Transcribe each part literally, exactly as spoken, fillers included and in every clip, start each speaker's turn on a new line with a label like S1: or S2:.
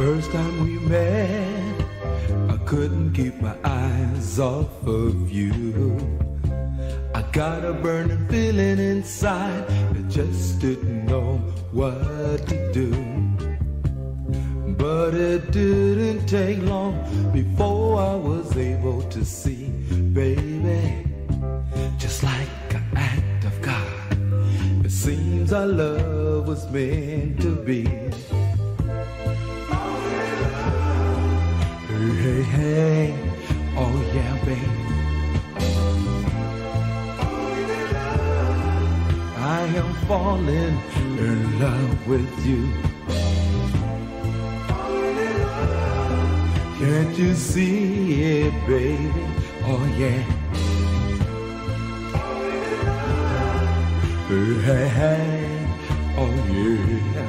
S1: First time we met, I couldn't keep my eyes off of you. I got a burning feeling inside, I just didn't know what to do. But it didn't take long before I was able to see, baby, just like an act of God, it seems our love was meant to be. Hey, hey, oh yeah, baby, I am falling in love with you. Can't you see it, baby? Oh yeah. Hey, hey, oh yeah.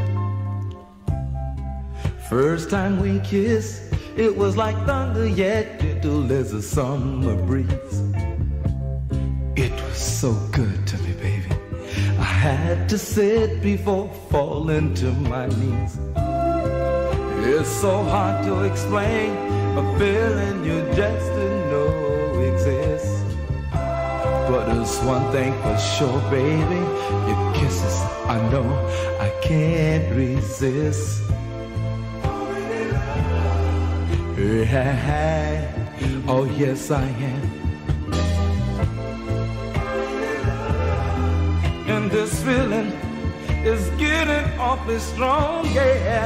S1: First time we kissed, it was like thunder, yet gentle as a summer breeze. It was so good to me, baby, I had to sit before falling to my knees. It's so hard to explain a feeling you just didn't know exists. But there's one thing for sure, baby, your kisses, I know I can't resist. Hey, oh yes I am. And this feeling is getting awfully strong, yeah.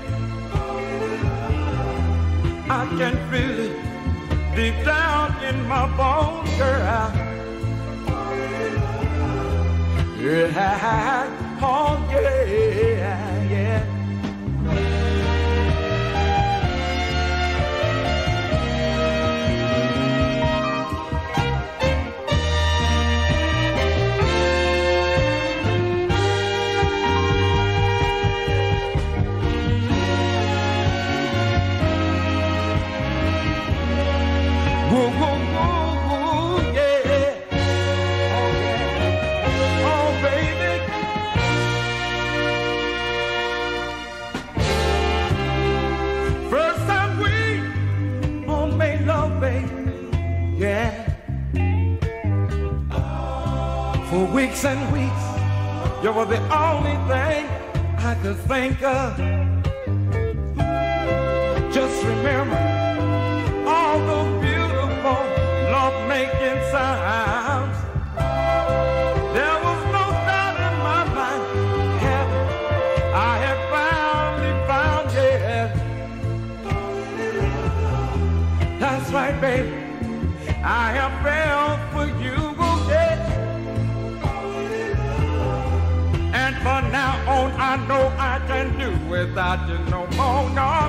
S1: I can feel it deep down in my bones, girl. Yeah, oh yeah, yeah. Whoa, whoa, whoa, whoa, yeah. Oh, yeah. Oh, baby. First time we all made love, baby. Yeah. For weeks and weeks, you were the only thing I could think of. Just remember all those beautiful love-making sounds. There was no doubt in my mind, heaven I had finally found, yeah. That's right, baby, I have fell for you, yeah. And from now on, I know I can do without you no more, no.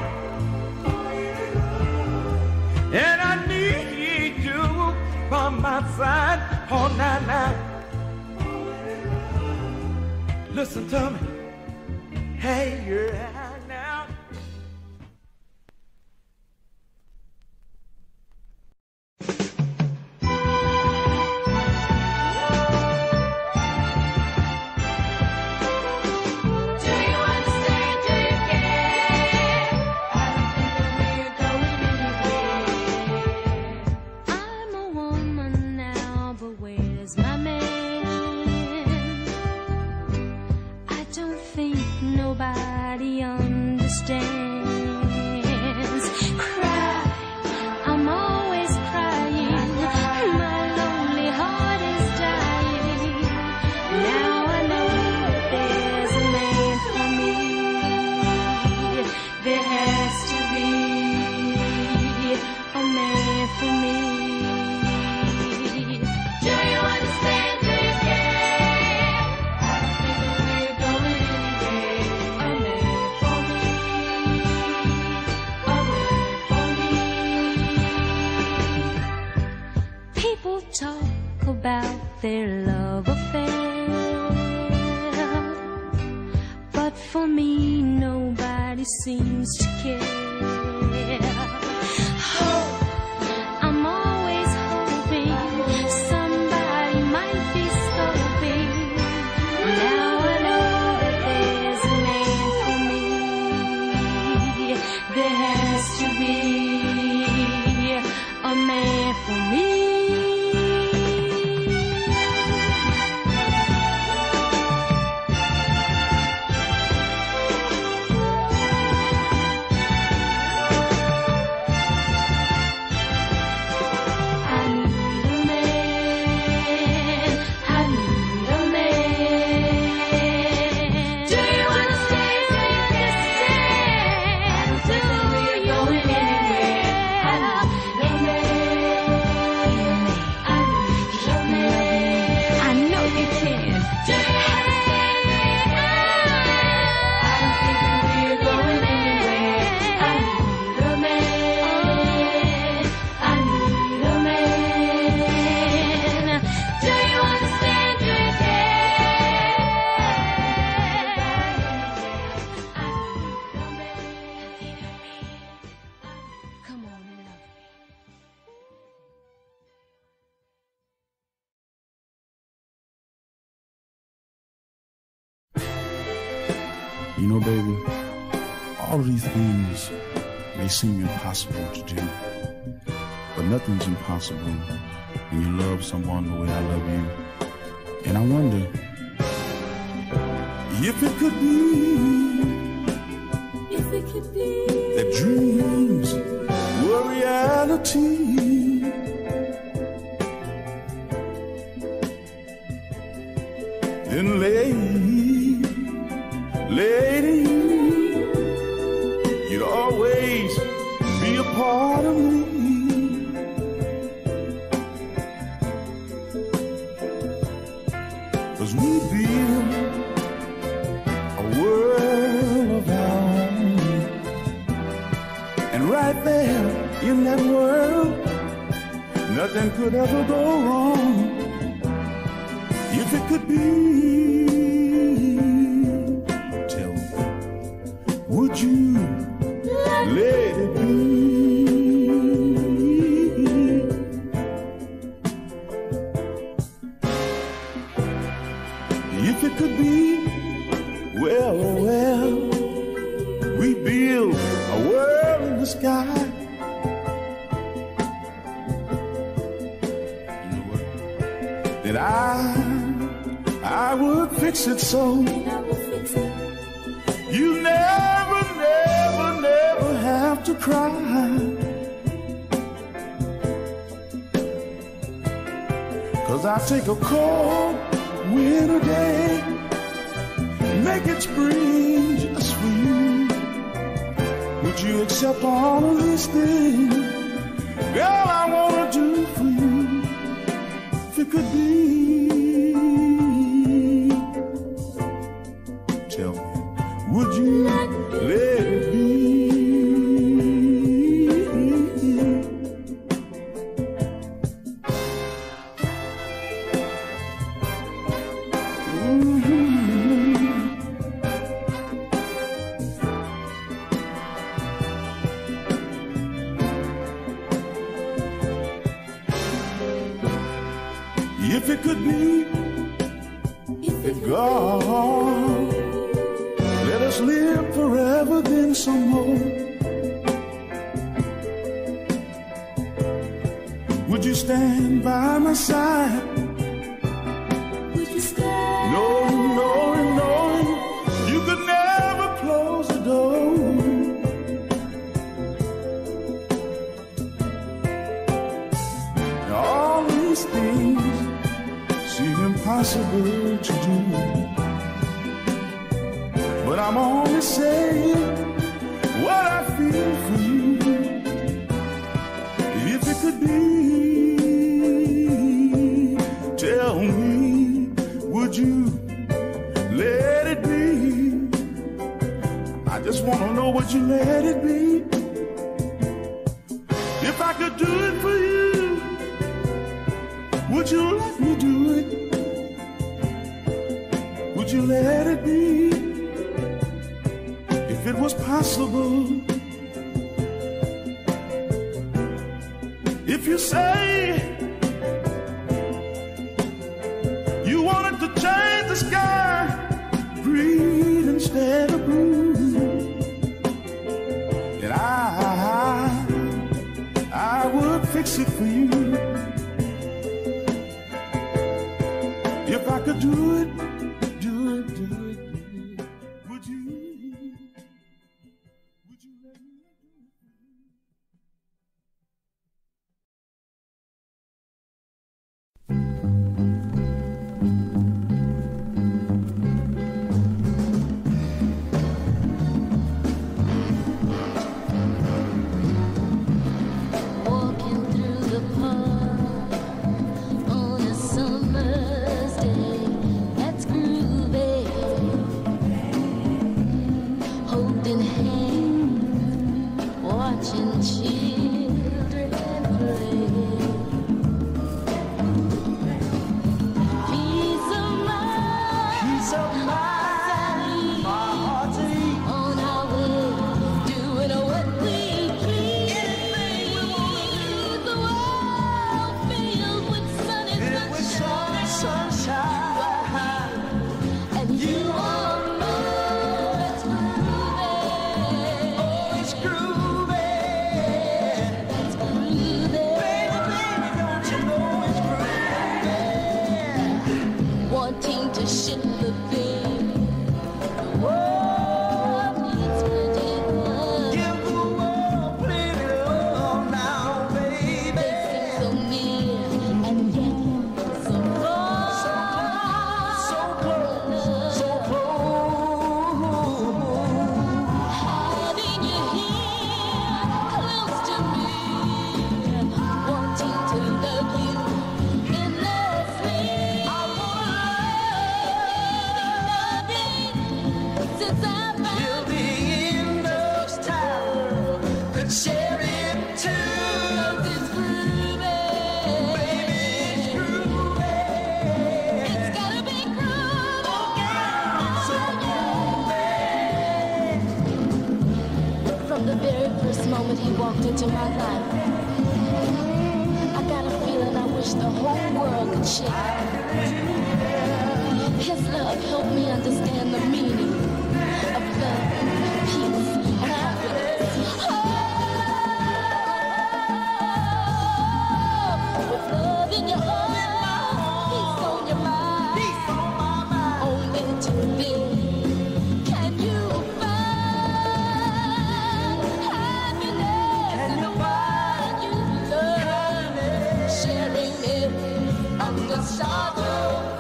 S1: And I need you by my side all night now. Listen to me. Hey, you're out now.
S2: Nobody understands. Cry, I'm always crying. My lonely heart is dying. Now I know there's a man for me. There has to be a man for me. Do you understand? Do you care? I think we're going anywhere. Talk about their love affair, but for me nobody seems to care. Hope, I'm always hoping somebody might be scoping. Now I know that there's a man for me.
S3: You know, baby, all of these things may seem impossible to do, but nothing's impossible when you love someone the way I love you. And I wonder if it could be,
S2: If it could be
S3: that dreams were reality. Then lady, lady, you'd always be a part of me. Cause we build a world of our own. And right there in that world, nothing could ever go wrong. If it could be, tell me, would you let it be? If it could be, well, well, we build a world in the sky. You know what? That I I would fix it so you never, never, never have to cry. Cause I take a cold winter day, make it spring just for you. Would you accept all of these things, girl, I wanna do for you? If it could be, tell me, would you let it be? Mm-hmm. If it could be, if God let us live forever, then some more. Would you stand by my side?
S2: Would you stand?
S3: Knowing, knowing, knowing you could never close the door. Now all these things seem impossible to do, but I'm only saying what I feel for you. If it could be, tell me, would you let it be? I just want to know, would you let it be? If I could do it for you, would you let me do it? Would you let it be? If it was possible, if you say you wanted to change the sky green instead of blue, then I, I would fix it for you. If I could do it, do it, do it, do it, would you? Would you let me do it?
S2: walked into my life, I got a feeling I wish the whole world could share. His love helped me understand the meaning of love, peace, and happiness. Oh, with love in your heart, peace on your mind, only to be. Can you find happiness in the one you love, sharing it under sorrow?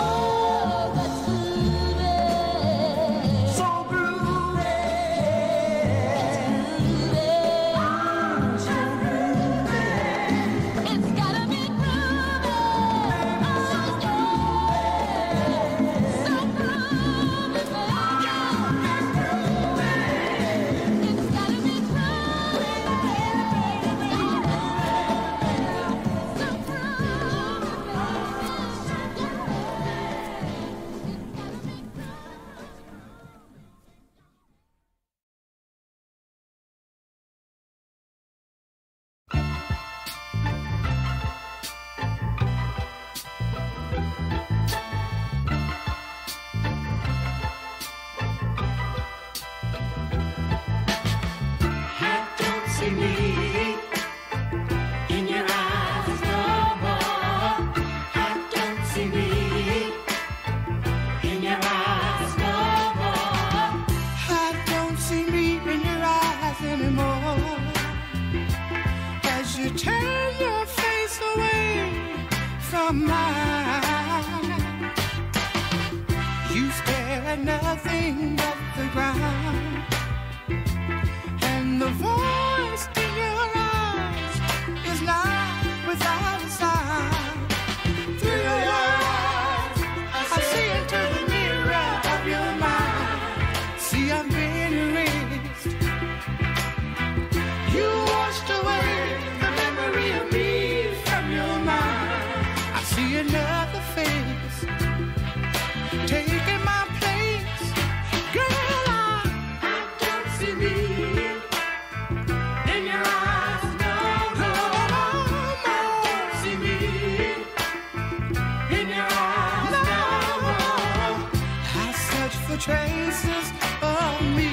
S4: Traces of me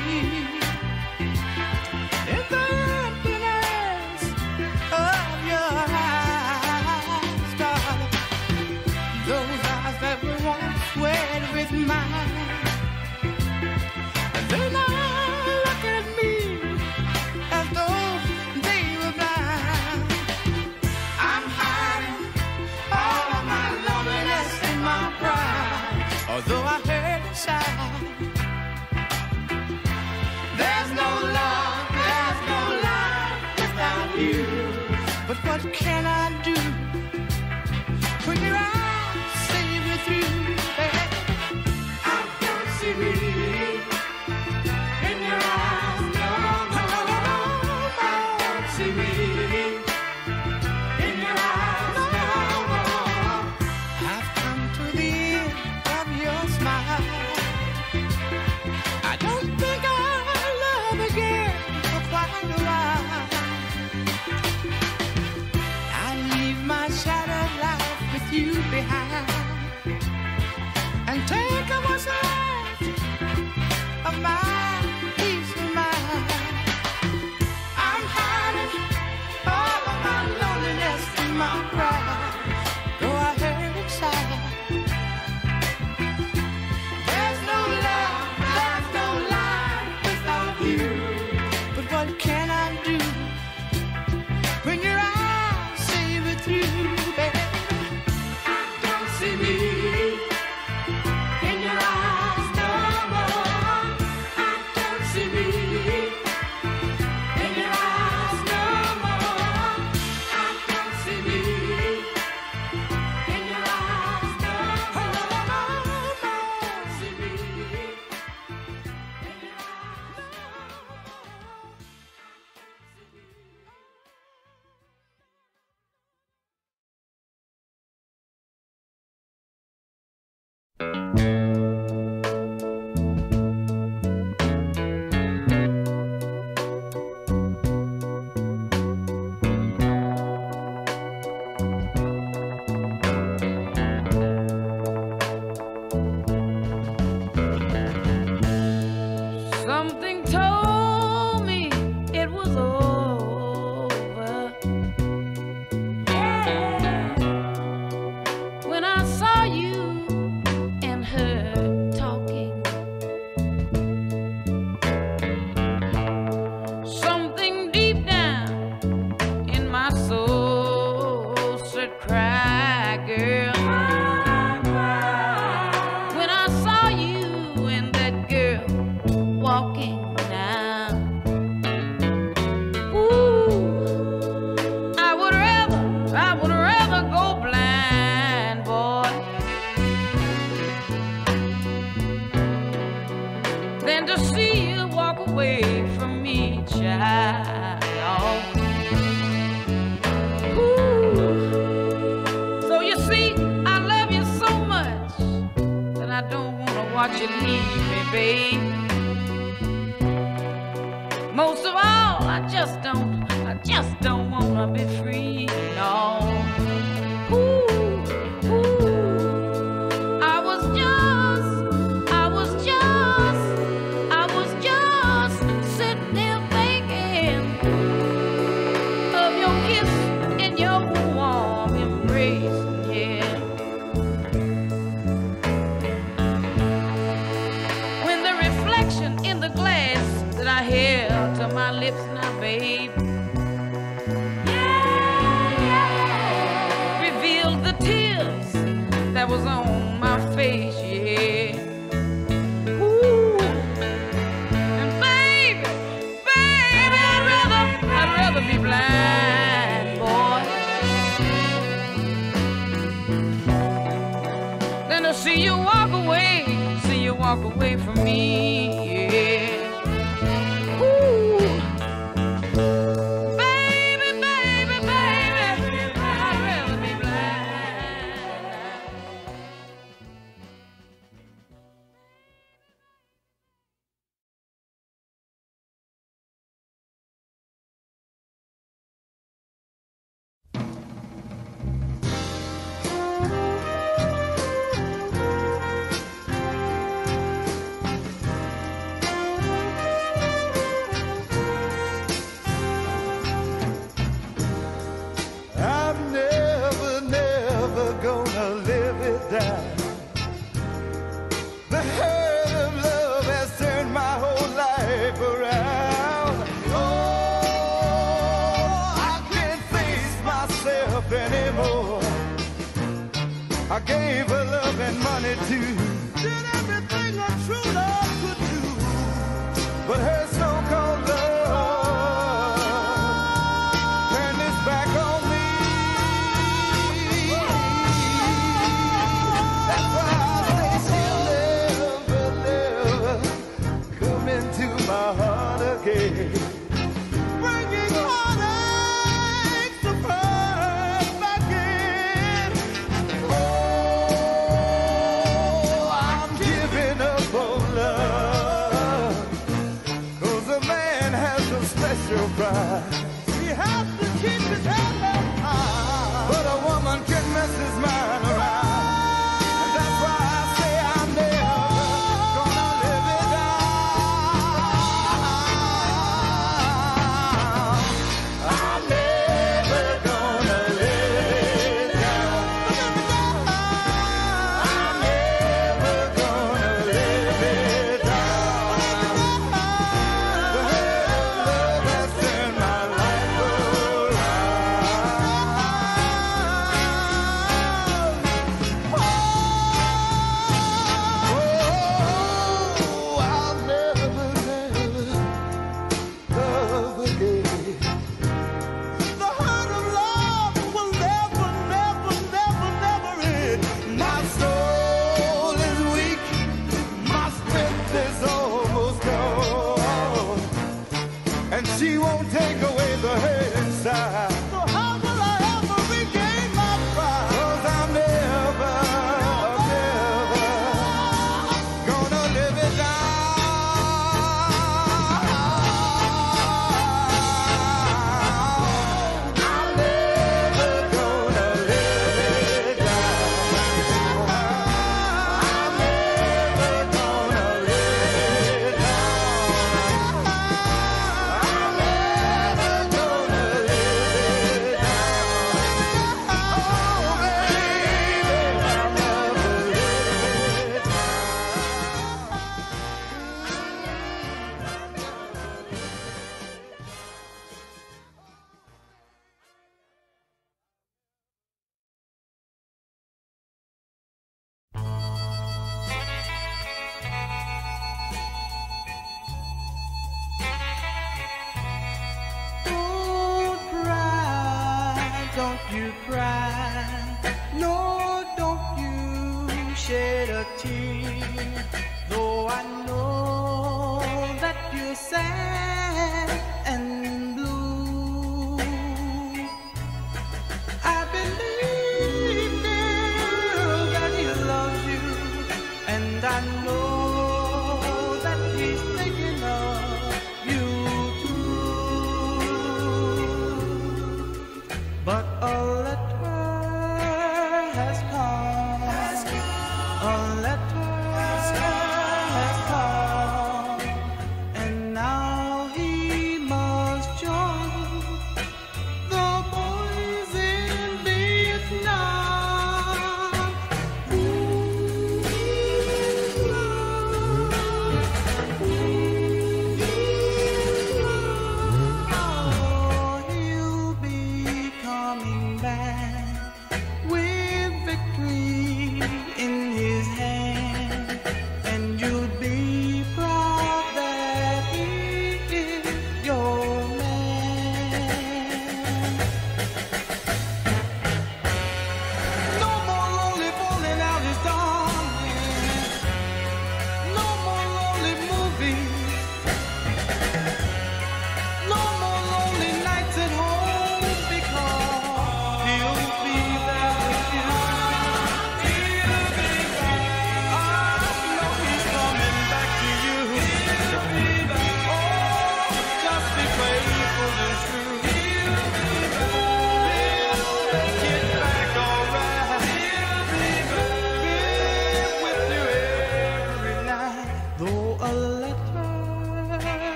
S4: in the emptiness of your eyes, darling. Those eyes that were once wet with mine, they now look at me as though they were blind. I'm hiding all of my loneliness and my pride, although I heard inside. But what can I do when your eyes say with you, baby? I don't see me in your eyes, no, no, no, no. I don't see me in your eyes, no, no. I've come to the end of your smile.
S2: to see you walk away from me, child. Ooh. So you see, I love you so much that I don't want to watch you leave me, babe. Most of all, I just don't, I just don't want to be free, no. Ooh, ooh. I was just, I was just, I was just sitting there thinking of your kiss and your warm embrace, yeah. When the reflection in the glass that I held to my lips now, babe, yeah, yeah, revealed the tears that was on my face, yeah. Ooh, and baby, baby, I'd rather, I'd rather be blind, boy, than to see you walk away, see you walk away from me, yeah.
S3: I gave her love and money too. Did everything a true love could do. But her so-called love turned its back on me. That's why I say she'll never, never come into my heart again. Bringing heartaches to burn back in. Oh, I'm giving up on love. 'Cause a man has a special pride. He has to keep his head up high. But a woman can mess his mind around. And that's why I say I'm never gonna live it down. I'm never gonna live it down. I'm never gonna live it down. The hell of love has turned my life around.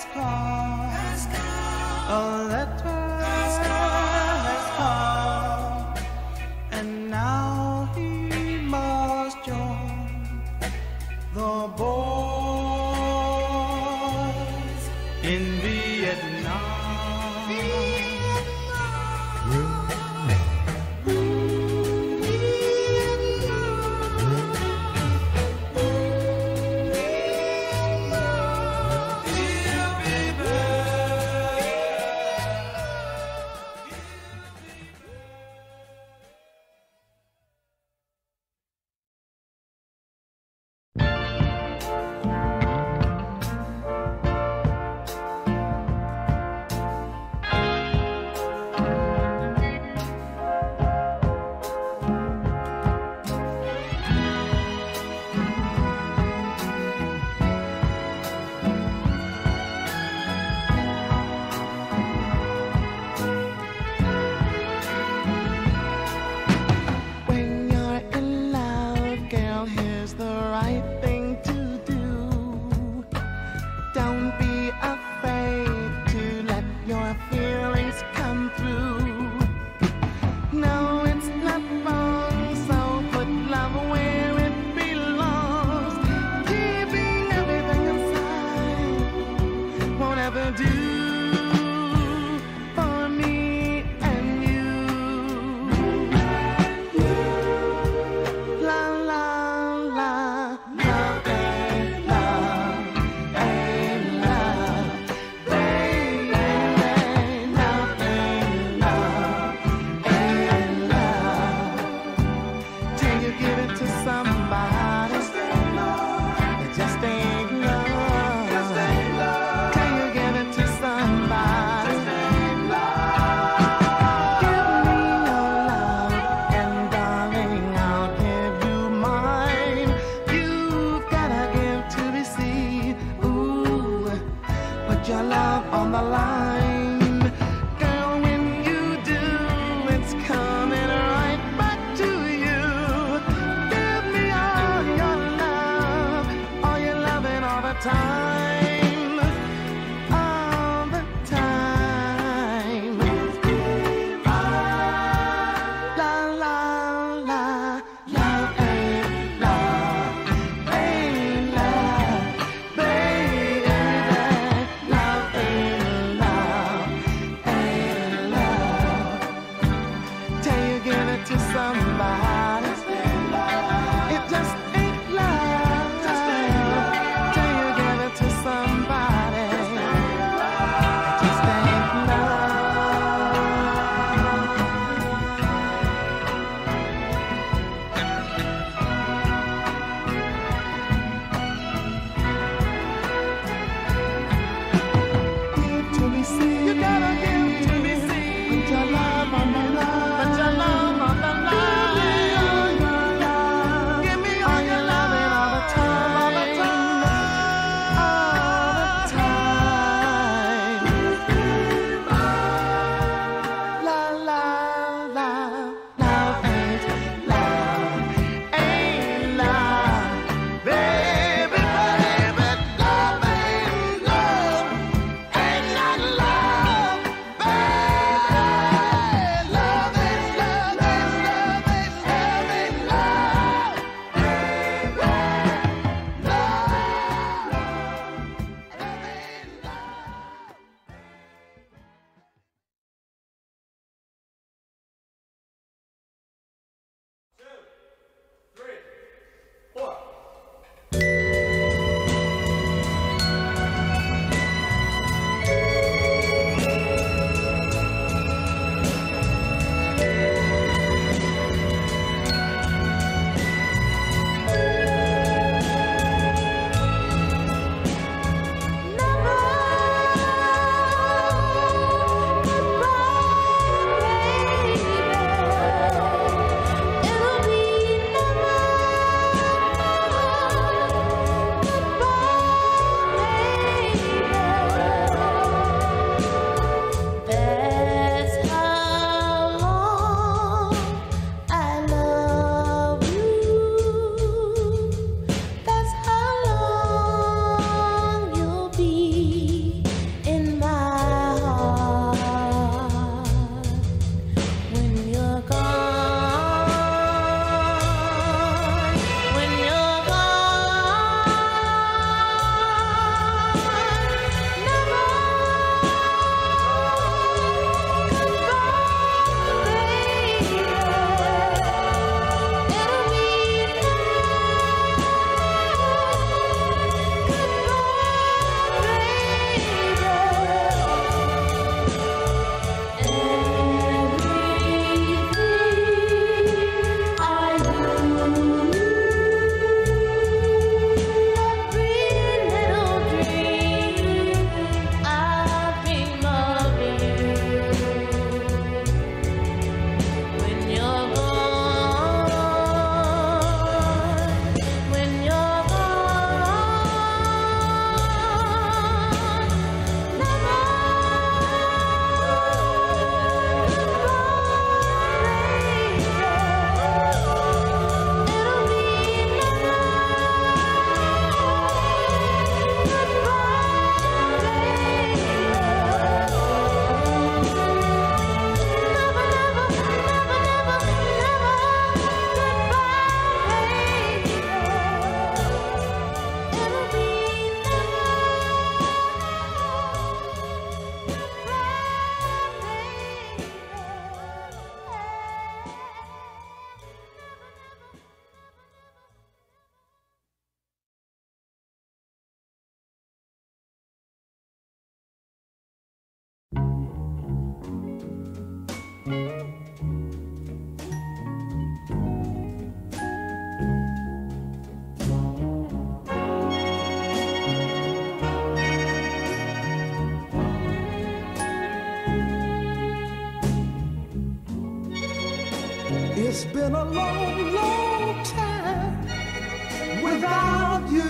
S4: has come. Has come. A letter has come. And now he must join the boys in Vietnam.
S1: It's been a long, long time without you.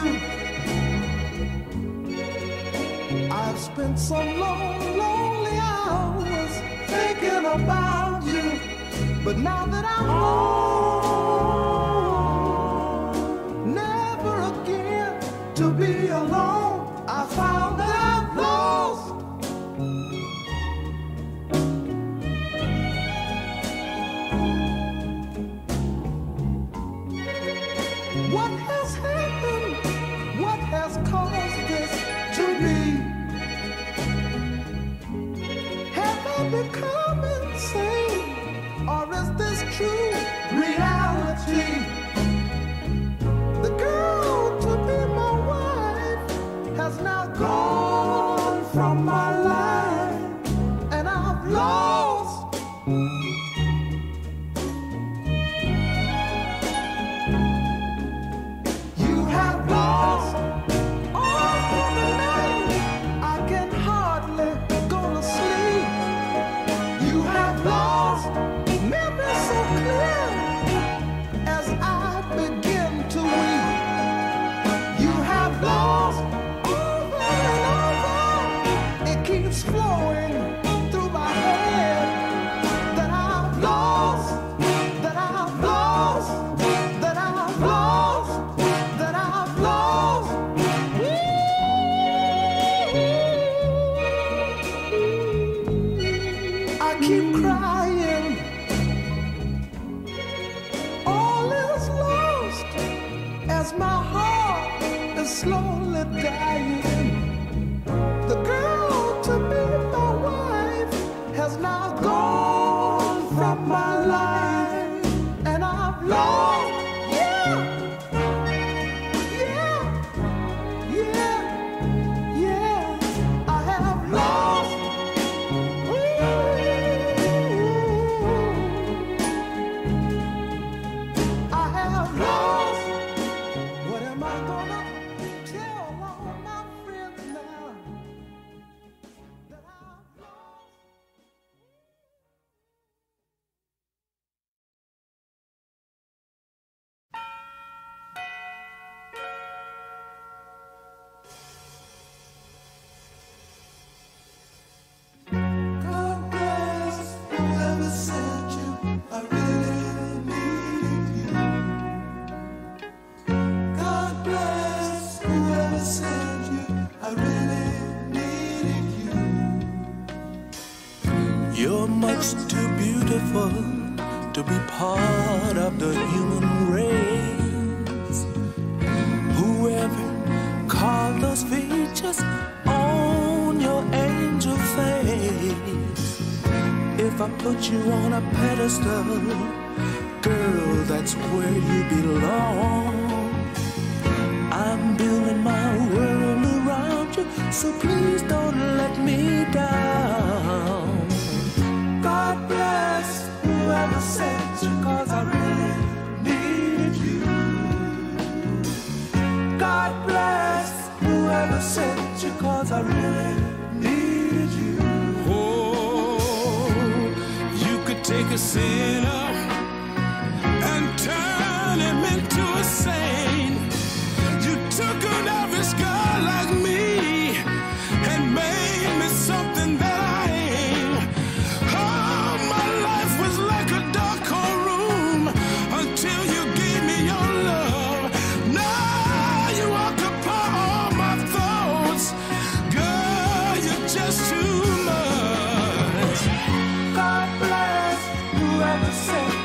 S1: I've spent some long, lonely hours thinking about you. But now that I'm home, never again to be alone, I found that I've lost. What has happened? What has caused this to be? Have I become insane? Or is this true reality? The girl to be my wife has now gone from my life, and I've lost. You have lost all through the night. I can hardly go to sleep. You have lost memory so clear as I begin to weep. You have lost over and over. It keeps flowing through my head that I've lost, that I've lost, that I've lost, that I've lost. I keep crying. All is lost as my heart is slowly dying. The girl to be my wife has now gone from my life, and I've lost. Yeah, yeah, yeah, yeah. I have lost. Ooh. I have lost. What am I gonna tell all my friends now that I've lost? God bless whoever sent you. I really needed you. God bless whoever sent you. I really needed you.
S5: You're much too beautiful to be part of the human race. Whoever carved those features on your angel face. If I put you on a pedestal, girl, that's where you belong. I'm building my world around you, so please don't let me down. God bless whoever sent you, 'cause I really needed you. God bless whoever sent you, 'cause I really needed you.
S3: Oh, you could take a sinner and turn him into a saint. You took an average guy like me and made me something that I ain't. Oh, my life was like a dark cold room until you gave me your love. Now you occupy all my thoughts. Girl, you're just too much.
S5: God bless whoever sent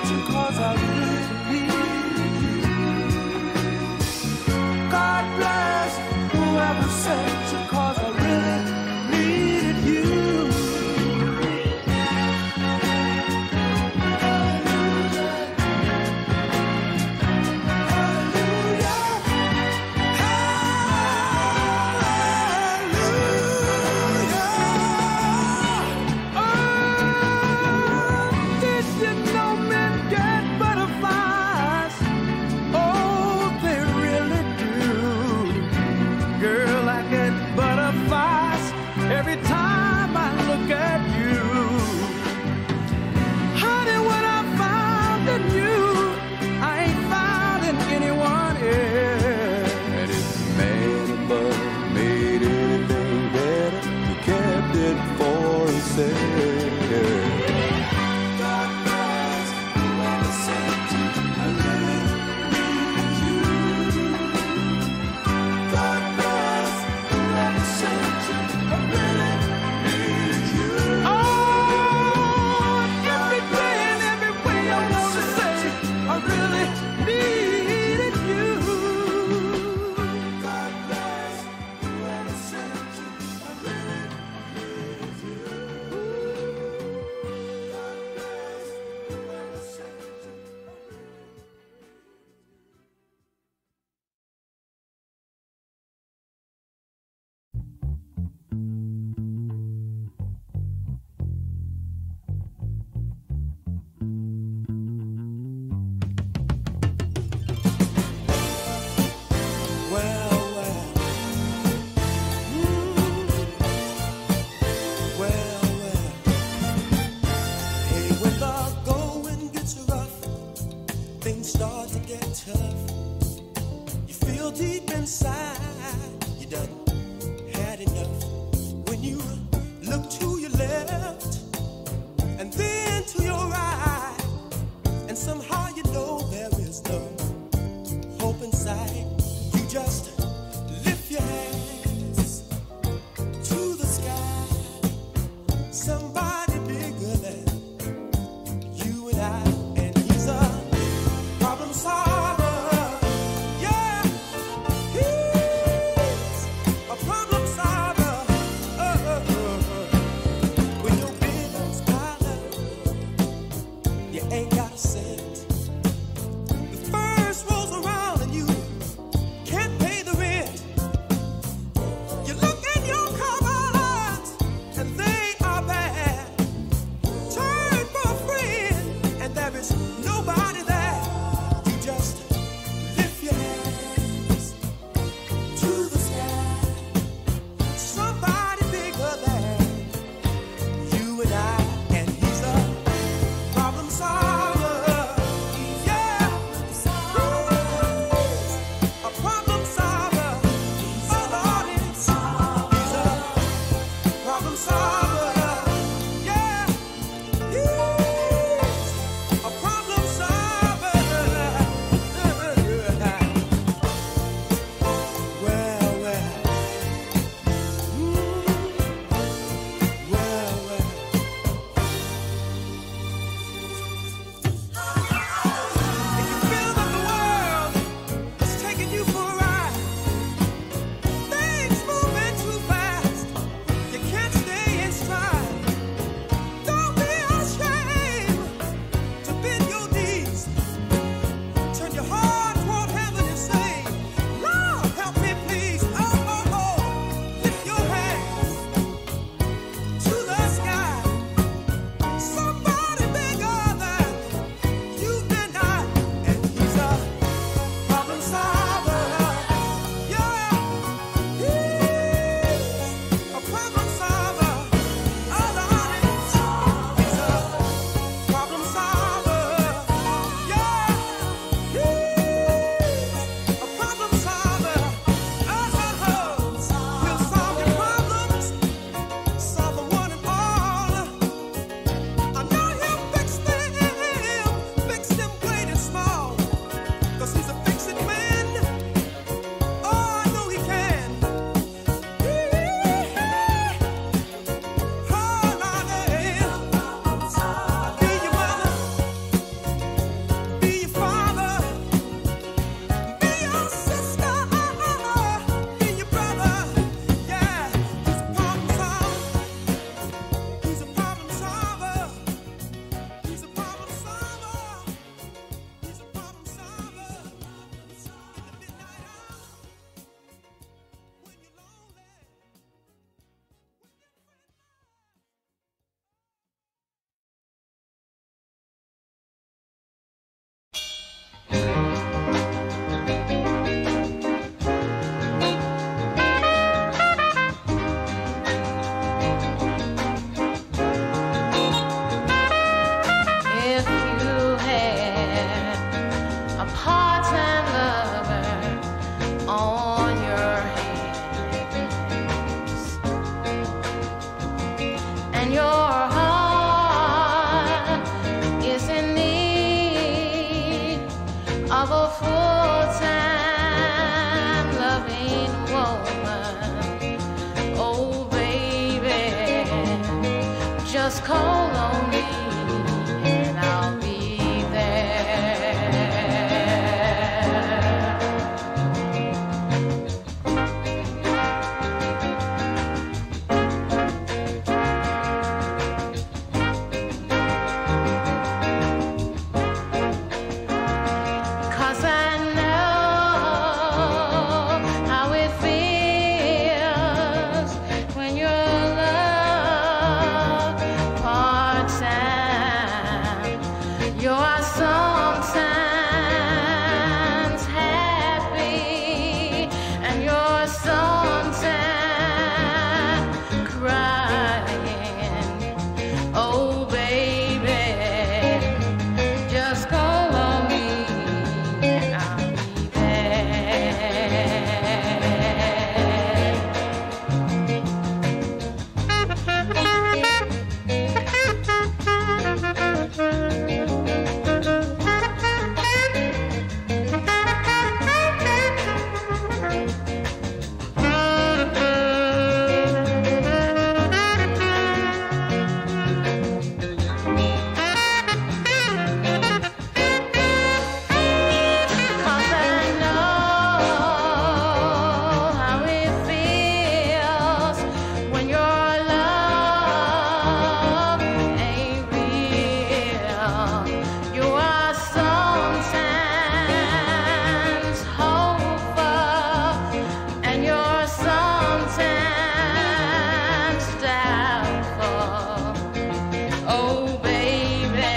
S2: sometimes doubtful. Oh, baby,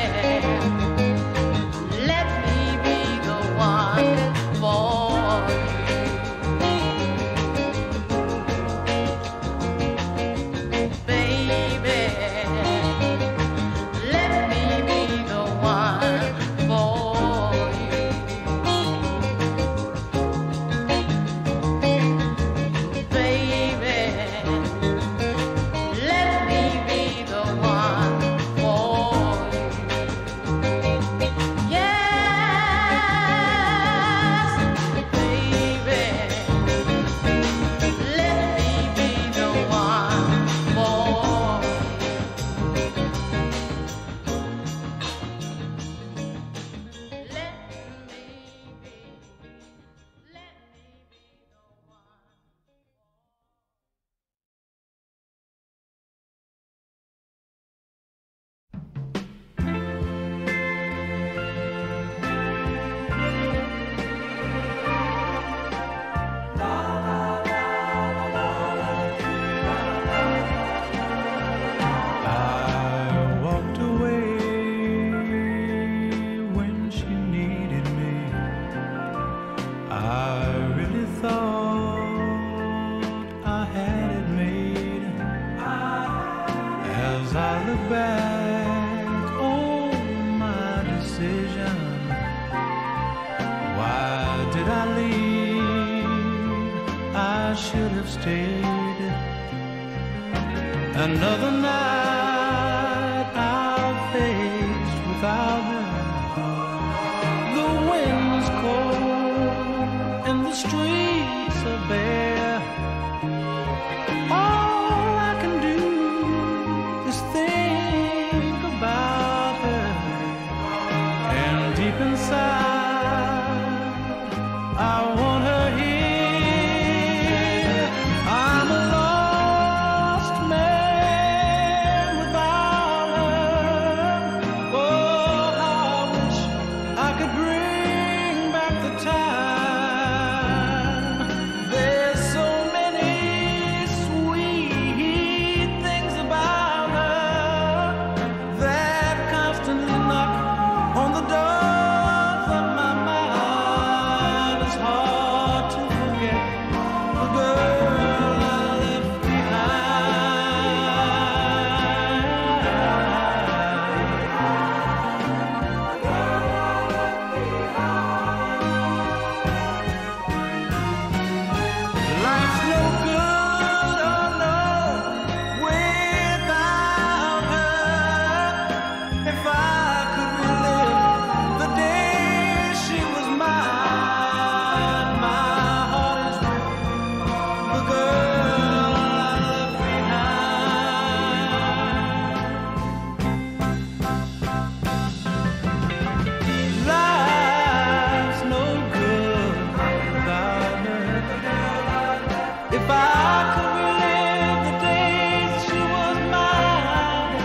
S2: let me be the one for you. Baby, let me be the one for you. Baby, let me be the one for you. Yes, baby, let me be the one for you. Let me be, let me be the one.
S5: I walked away when she needed me. I really thought I had it made. As I look back on my decision, why did I leave? I should have stayed. Another night I'll face without her. The wind's cold and the streets are bare. All I can do is think about her. And deep inside, I want her here. I'm a lost man without her. Oh, how I wish I could bring back the time. There's so many sweet things about her that constantly knock on the doors of my mind. It's hard to forget the girl I left behind. Life's no good, oh no, without her. If I could relive the day she was mine, my heart is with the girl I left behind. Life's no good without her. If I could relive the days she was mine,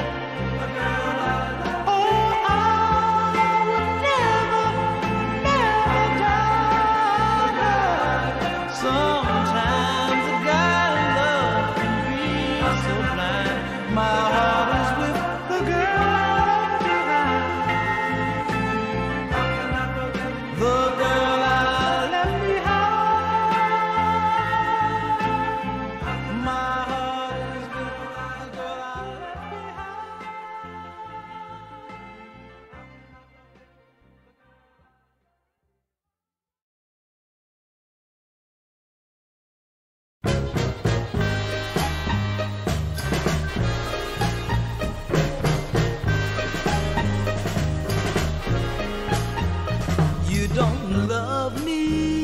S5: oh, I would never, never doubt her. Sometimes a guy's love can be so blind. My heart is with the girl I left behind. The girl I left behind. My heart is with the girl I left behind. You don't love me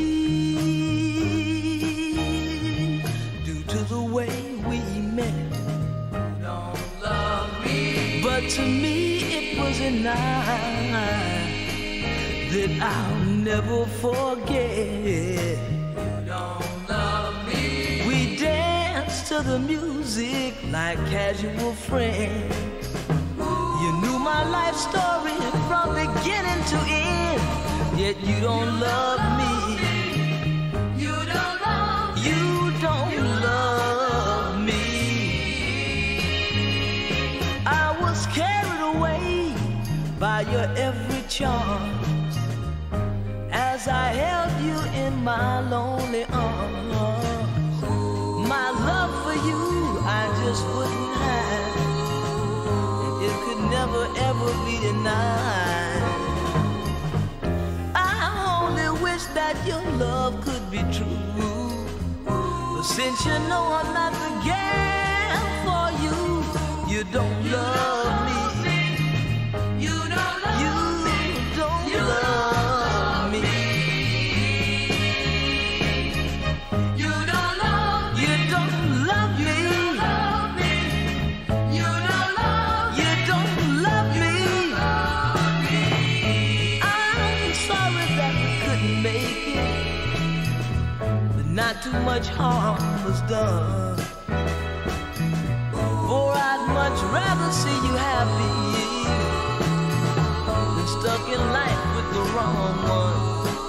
S5: due to the way we met. Don't love me, but to me it was a night that I'll never forget. You don't love me. We danced to the music like casual friends. You knew my life story from beginning to end. Yet you don't love me. You don't love me. You don't every chance as I held you in my lonely arms. My love for you I just wouldn't hide. It could never ever be denied. I only wish that your love could be true, but since you know I'm not the gal for you, you don't love me. You don't love you me. Don't you love me. You don't love me. You don't love me. You don't love me. You don't love me. I'm sorry that we couldn't make it, but not too much harm was done. For I'd much rather see you happy than stuck in life with the wrong one.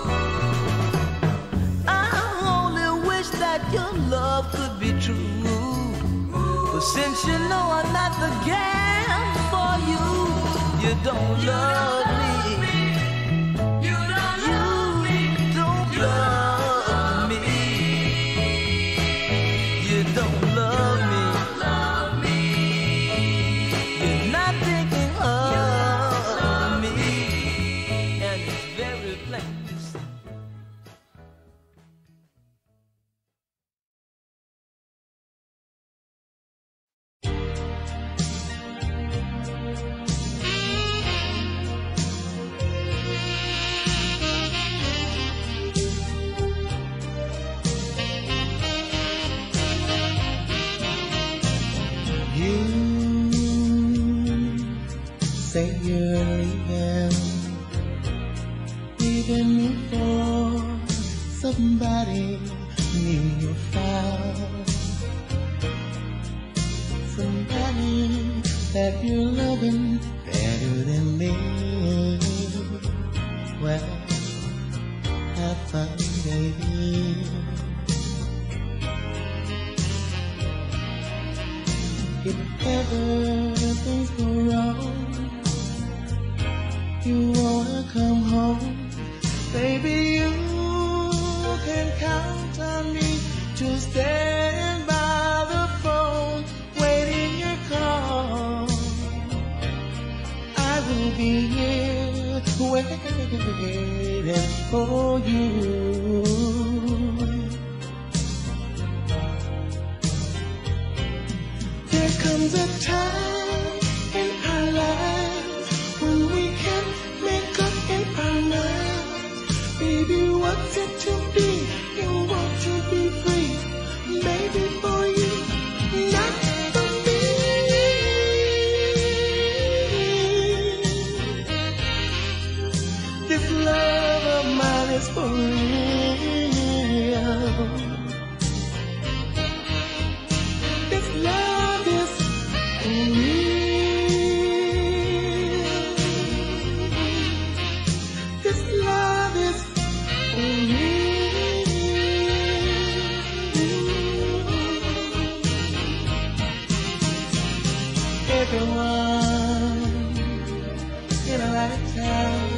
S5: I only wish that your love could be true, but since you know I'm not the gal for you, you don't love me. You don't love me. Don't love me. You don't love me. You're not thinking of me, and it's very plain to see.
S6: You say you're leaving, leaving me for somebody new you found, somebody that you're loving better than me. Well, have fun, baby. If ever things go wrong, you wanna come home, baby, you can count on me to stand by the phone, waiting your call. I will be here waiting for you. There comes a time in our lives when we can't make up in our minds. Baby, what's it to be? You want to be free. Maybe for you, not for me. This love of mine is for real. This love is for real. This love is for real. Everyone in a lifetime,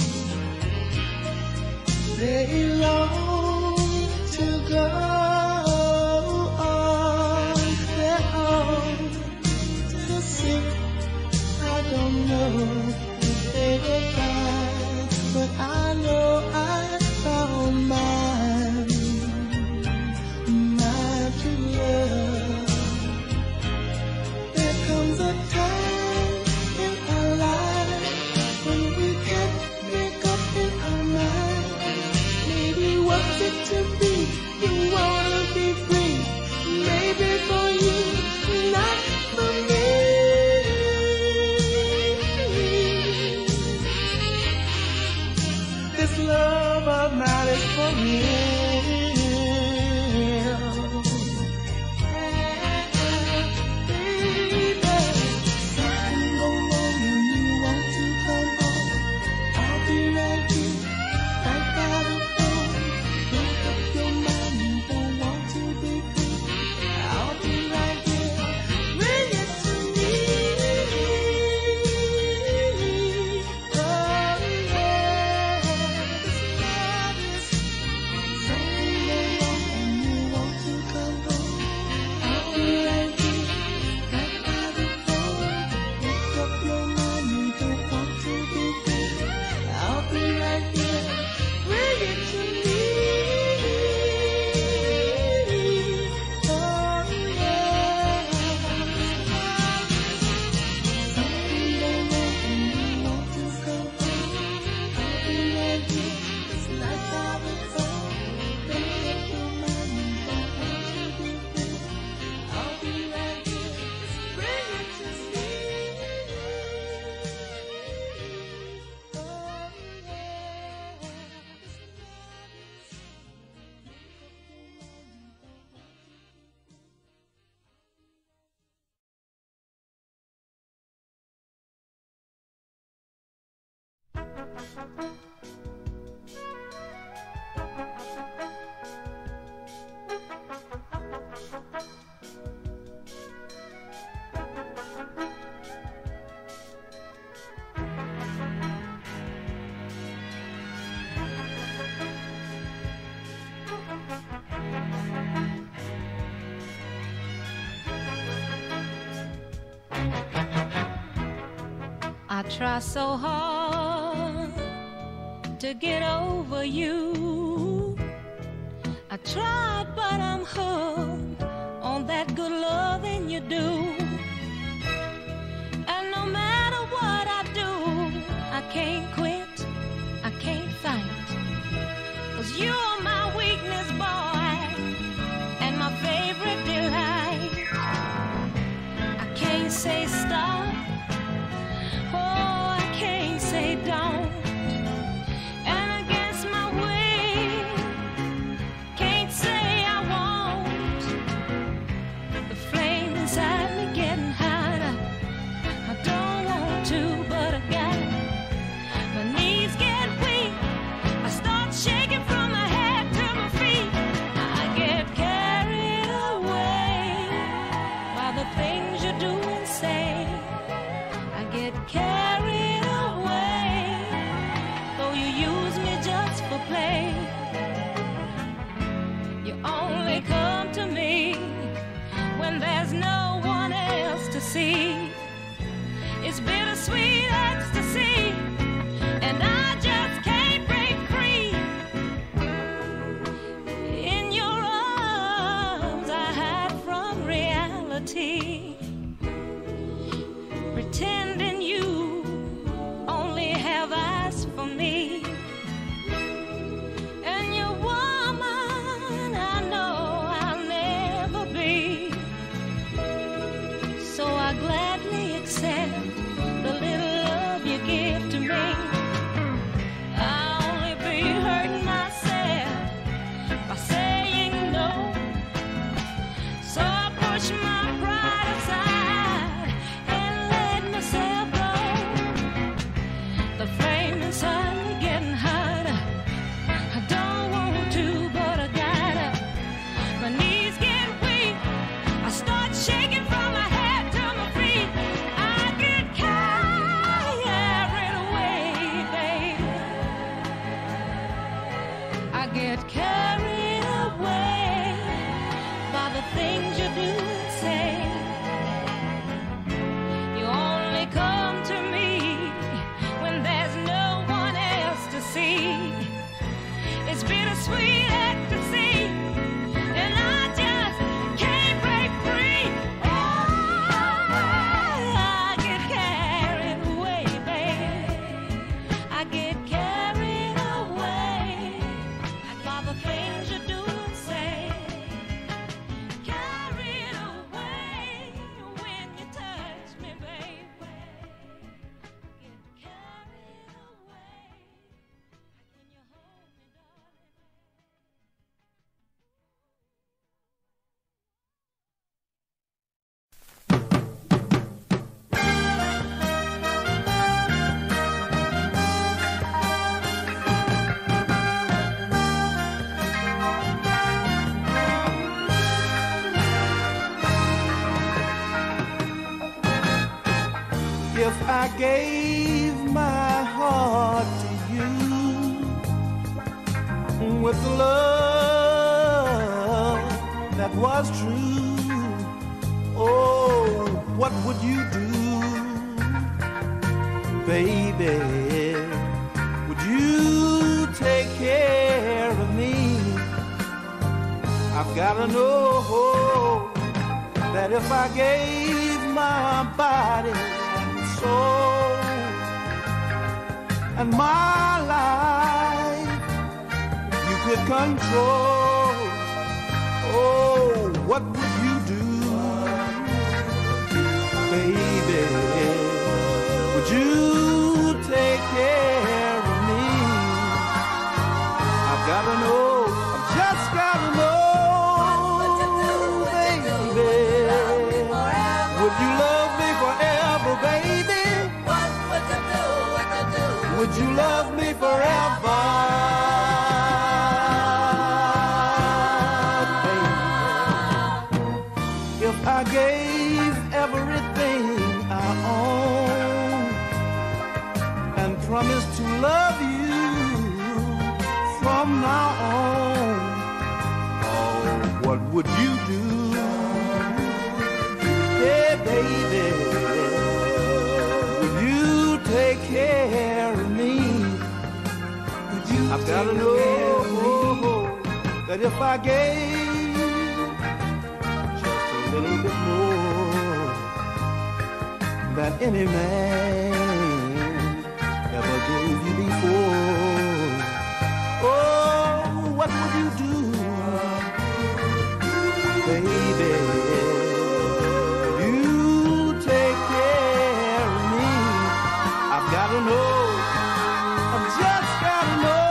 S6: they long to go on their own to see. I don't know if they will find, but I know I found mine, my true love. There comes a time
S7: I try so hard to get over you. I tried, but I'm hooked on that good loving you do. And no matter what I do, I can't quit, I can't fight. 'Cause you're my weakness, boy, and my favorite delight. I can't say stop, oh, I can't say don't. And against my will, can't say I won't. The flame inside me getting hotter. I don't want to, but I got it. My knees get weak, I start shaking from my head to my feet. I get carried away by the things you do and say. I get carried away, though you use me just for play. You only come to me when there's no one else to see. It's bittersweet ecstasy, and I just can't break free. In your arms I hide from reality, pretending you only have eyes for me. And your woman I know I'll never be. So I gladly accept the little love you give to me. I'll only be hurting myself by saying no. So I push my pride aside and let myself go. The flame inside me getting hotter. I don't want to, but I gotta. My knees get weak, I start shaking from my head to my feet. I get carried away, baby. I get carried away by the things you do and say. You only come to me when there's no one else to see. It's bittersweet ecstasy, and I just can't break free. Oh, I get carried away, baby. I get carried away by the things you do and say. Carried away when you touch me, baby. Get carried away when you hold me, darling.
S1: If I gave my heart to you with the love that was true, oh, what would you do, baby? Would you take care of me? I've gotta know that if I gave my body soul and my life you could control, oh, what would you do, baby? Would you take care of me? I've gotta know, I've just gotta know, baby. Would you love me forever, baby? What would you do? What would you do? Would you love me I gave everything I own and promised to love you from now on. Oh, what would you do? Hey, baby, would you take care of me? Would you I've got to know that if I gave just a little bit more than any man ever gave you before, oh, what would you do, baby? You take care of me. I've got to know, I've just got to know.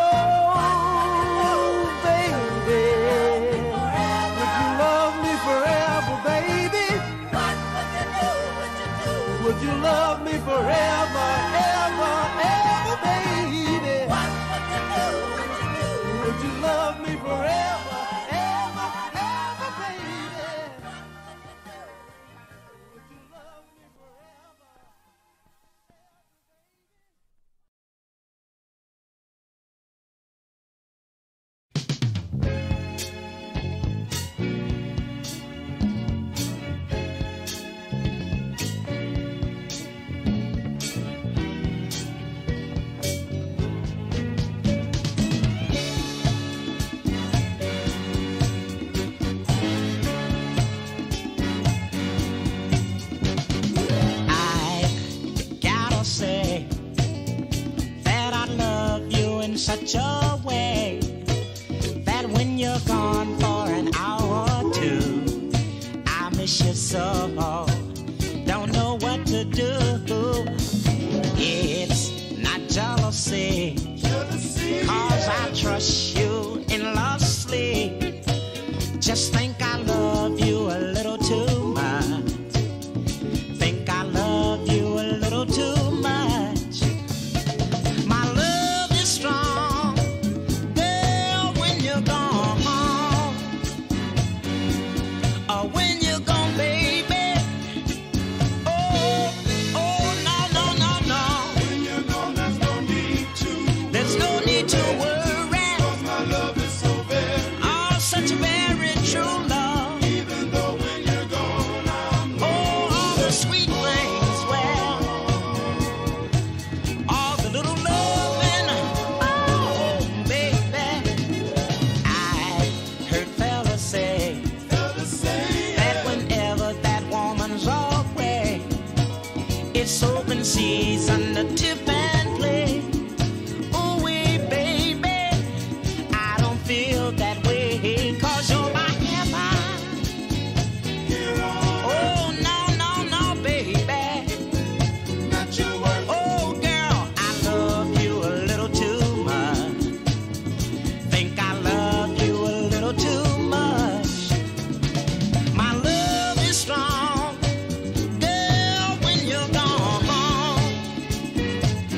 S1: Would you love me forever, ever, ever, baby? What would you do? Would you love me forever, ever, ever, baby? Would you love me forever?
S8: Such a way that when you're gone for an hour or two, I miss you so, don't know what to do. It's not jealousy, jealousy, cause I trust you endlessly. Just think I love you a little too much. Think I love you a little too much. Season the tip and play. Ooh, wee, baby, I don't feel that way, cause you're my heaven. Oh, no, no, no, baby, not your word. Oh, girl, I love you a little too much. Think I love you a little too much. My love is strong. Girl, when you're gone,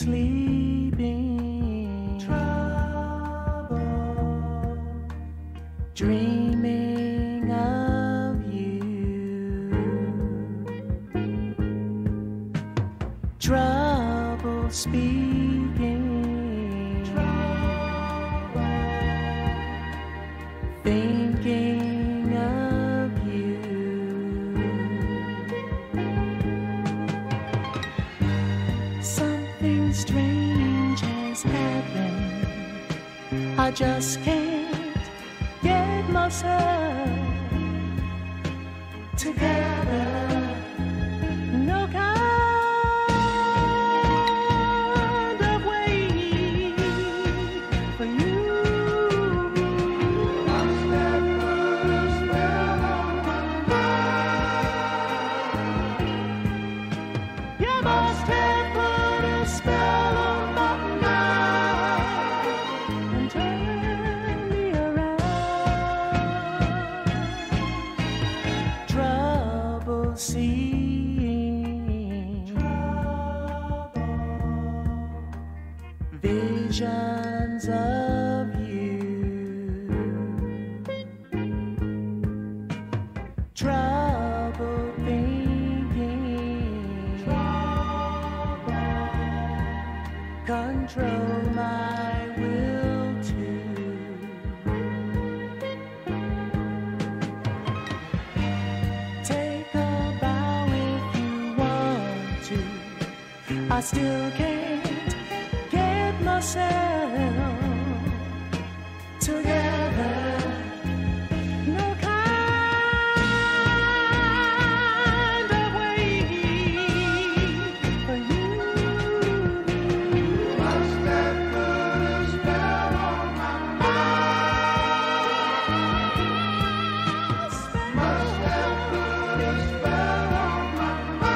S5: sleeping, trouble, dreaming of you, trouble speaking, trouble, thinking of you. Something strange has happened. I just can't get myself together. No kind of way for you. Must have put a spell on my mind. You must have put a spell on my mind and turned me around. Trouble seeing, visions of you, trouble thinking, control my will to take a bow if you want to. I still can't get myself together. No kind of way for you. Must have put a spell on my mind. Must have put a spell on my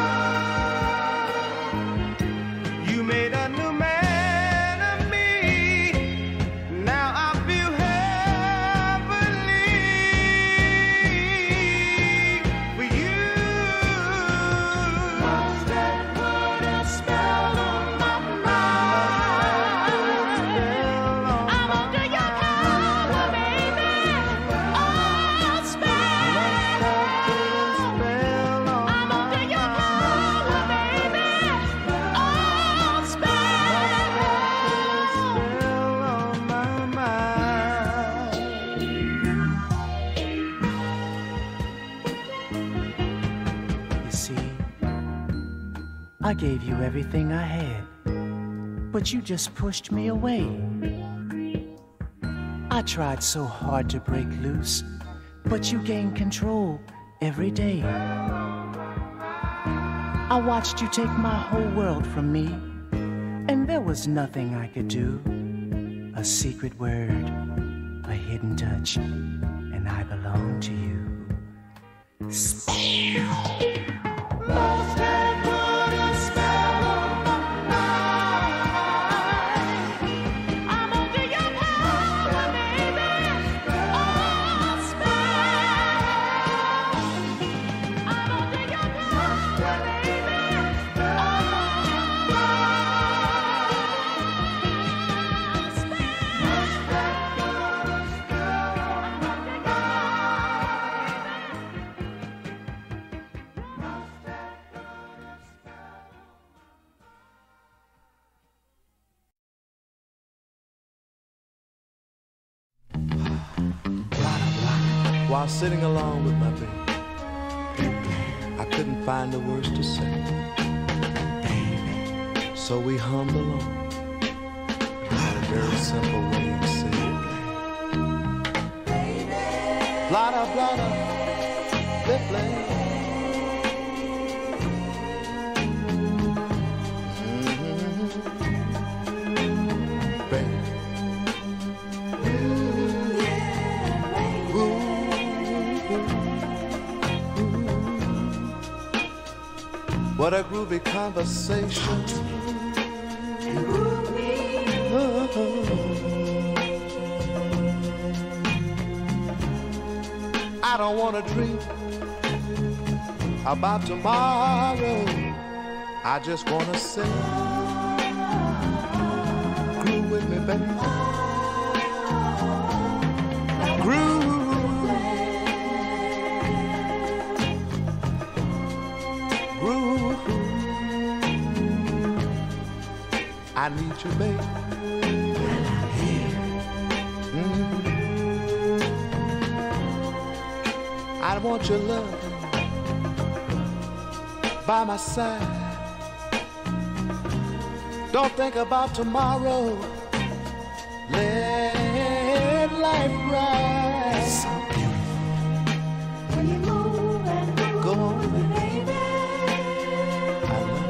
S5: mind.
S3: You made a new man of me. Now I feel heavenly for you.
S5: Must have put a spell on my mind. I'm under your power, baby. Oh, spell. I'm under your power, baby. Oh, You see, I gave you everything I had, but you just pushed me away. I tried so hard to break loose, but you gained control every day. I watched you take my whole world from me, and there was nothing I could do. A secret word, a hidden touch, and I belong to you. Spell. Must have put a spell on my mind. I'm under your power, baby. Oh, spell. I'm under your power, baby. Oh, spell. Must have put a spell on my
S1: While sitting alone with my baby, I couldn't find the words to say. So we hummed along. Had a very simple way of saying, blada blada, flip flip. What a groovy conversation. Oh. I don't want to dream about tomorrow. I just want to say
S3: baby. Groove. Groove. I need you, baby. Mm. I want your love by my side. Don't think about tomorrow. Let life rise. So
S6: when you move and move,
S3: go on,
S6: baby.
S3: I love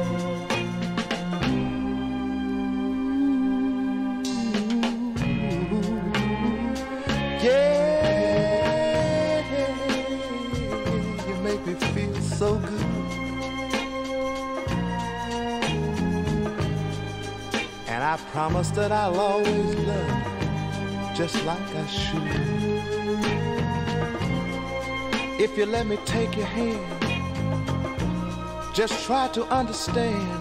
S3: you. Yeah, you make me feel so good. And I promise that I'll always love you just like I should. If you let me take your hand, just try to understand.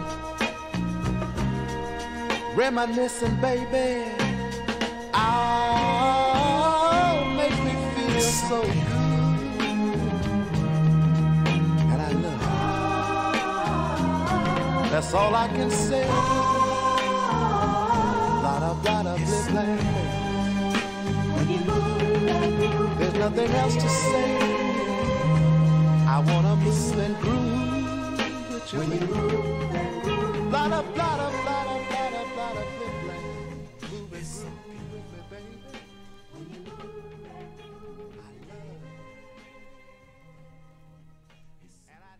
S3: Reminiscing, baby, oh, make me feel so good. And I love you. That's all I can say. There's nothing else to say. I wanna move and groove with you. When you move and groove, blah blah blah blah blah blah blah blah. Move and groove with me, baby. When you move and groove, I love you. And I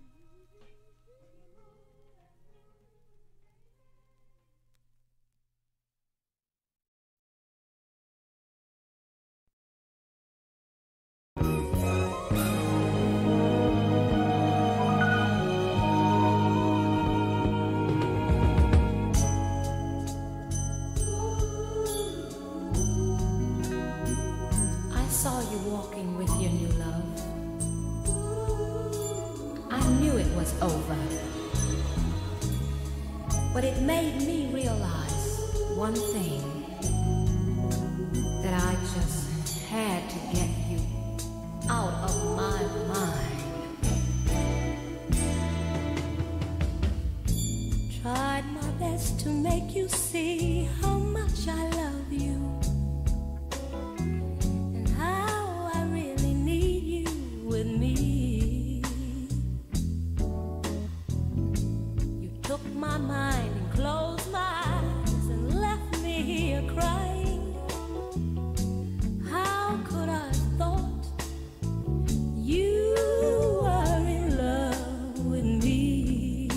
S9: over. But it made me realize one thing, that I just had to get you out of my mind. Tried my best to make you see how much I love you. My mind and closed my eyes and left me here crying. How could I have thought you were in love with me?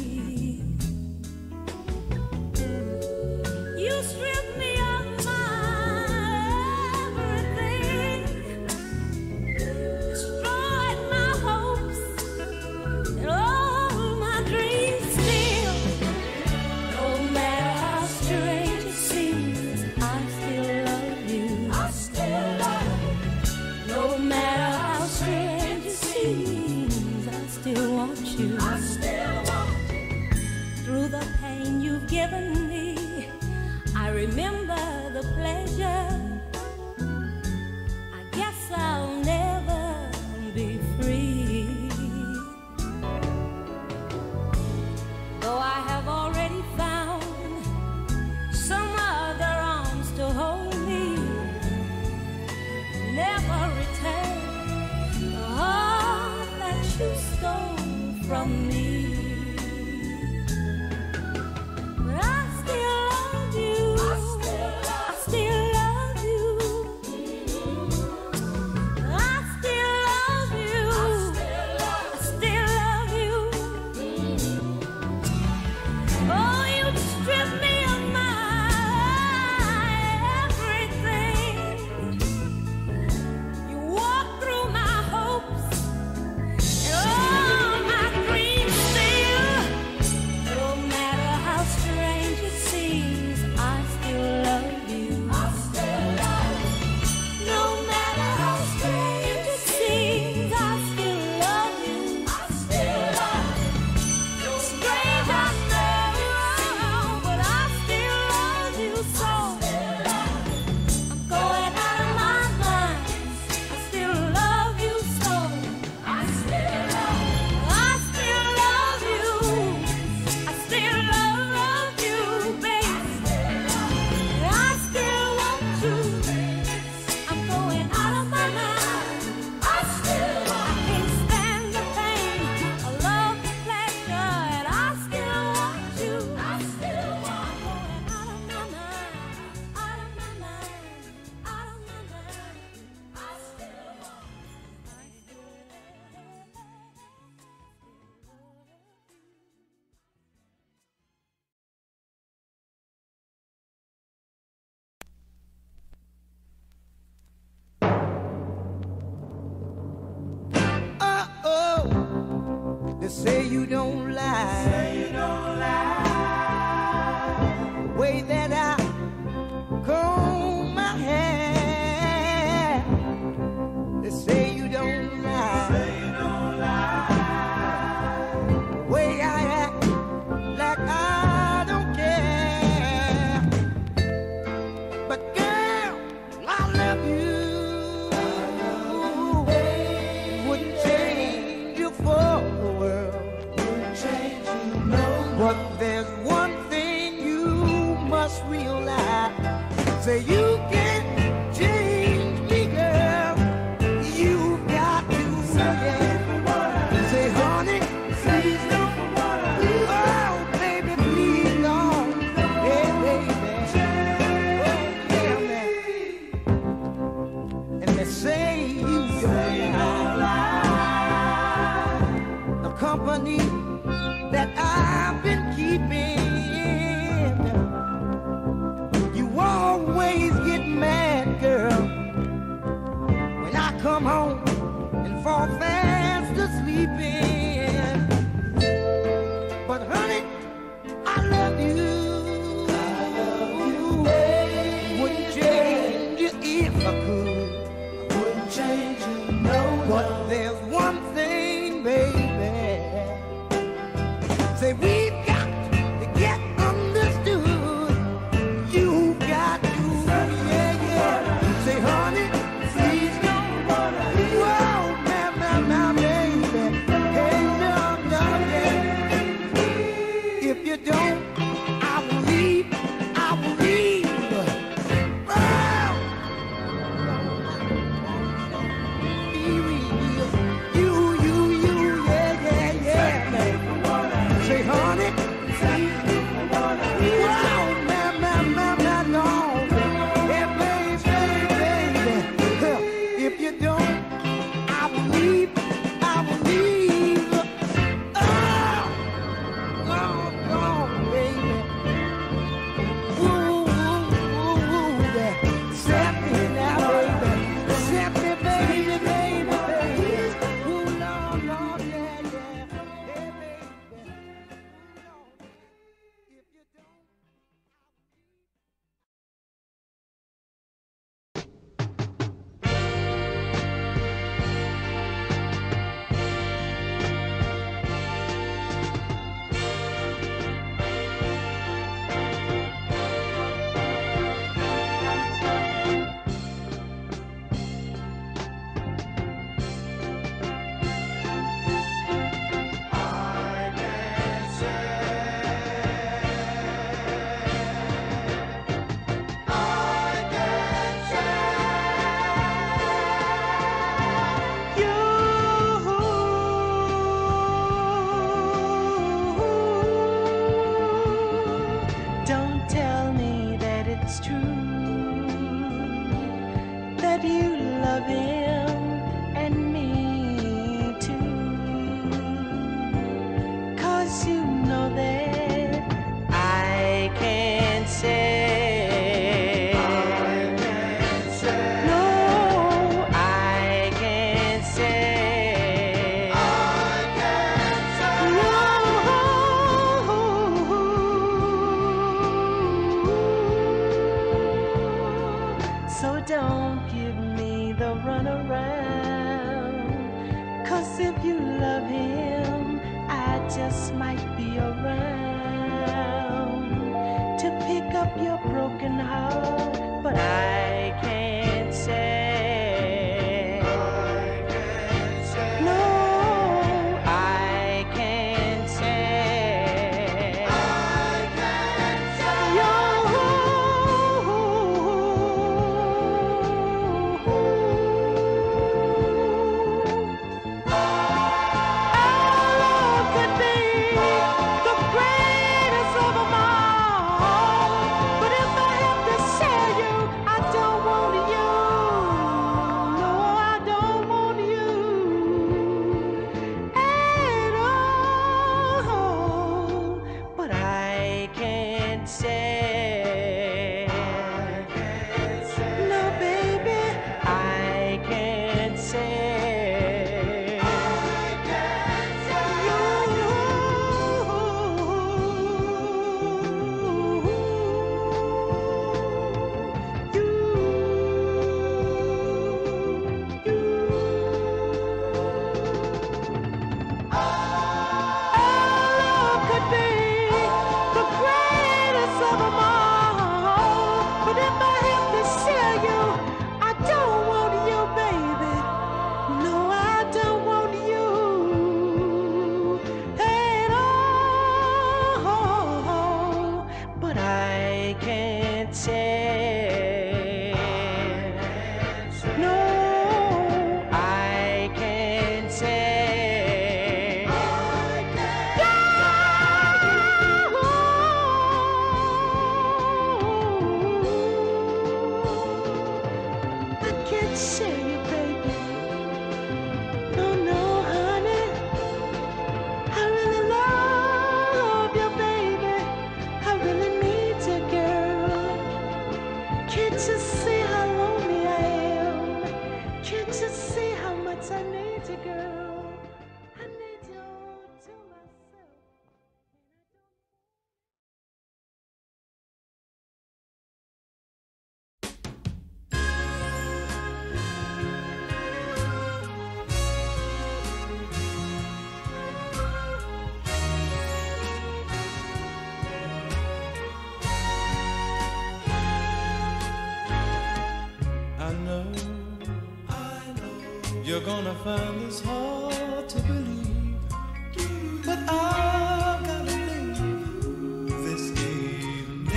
S9: You stripped me of my everything, destroyed my hopes and all my dreams. Given me, I remember the pleasure. I guess I'll never be free. Though I have already found some other arms to hold me, never return the heart that you stole from me. Stay
S4: They say you don't lie. Say you don't lie. The way that I comb my hair. They say you don't lie. Say you don't lie. The way I act like I don't care. But girl, I love you. Wouldn't change you for the world. Wouldn't change you, no. But there's one thing you must realize. Say you can't change me, girl. You've got to say, say, honey, please don't. Oh, baby, please don't. Hey, baby. Oh, yeah, man. And they say you don't lie. The company that I've been keeping, you always get mad, girl, when I come home and fall fast asleep in. But honey, I love you. Wouldn't change you if I could. Wouldn't change you, no. But there's one thing, baby. Say we've got to get understood. You got to, yeah, yeah. Say, honey, please don't. Whoa, man, man, man, baby. Hey, no, no, yeah. If you don't, I will leave. I will leave. Oh. Be real. You, you, you, yeah, yeah, yeah, man. Say, honey, wow, man, man, man, man, no. Yeah, baby, baby, baby. If you don't, I will leave, I will leave. Oh, go, go, baby. Woo, woo, woo, woo, yeah. Set me now, baby. Set me, baby, baby, baby. Ooh, Lord, Lord, yeah, yeah. Hey, baby. If you don't,
S10: Don't tell me that it's true that you love him and me too. 'Cause you know that I can't say. No, I can't say. So don't give me the runaround. 'Cause if you love him, I just might be around to pick up your broken heart. But I can't say. No, I can't say.
S7: I
S1: You're gonna find this hard to believe, but I've gotta leave this evening.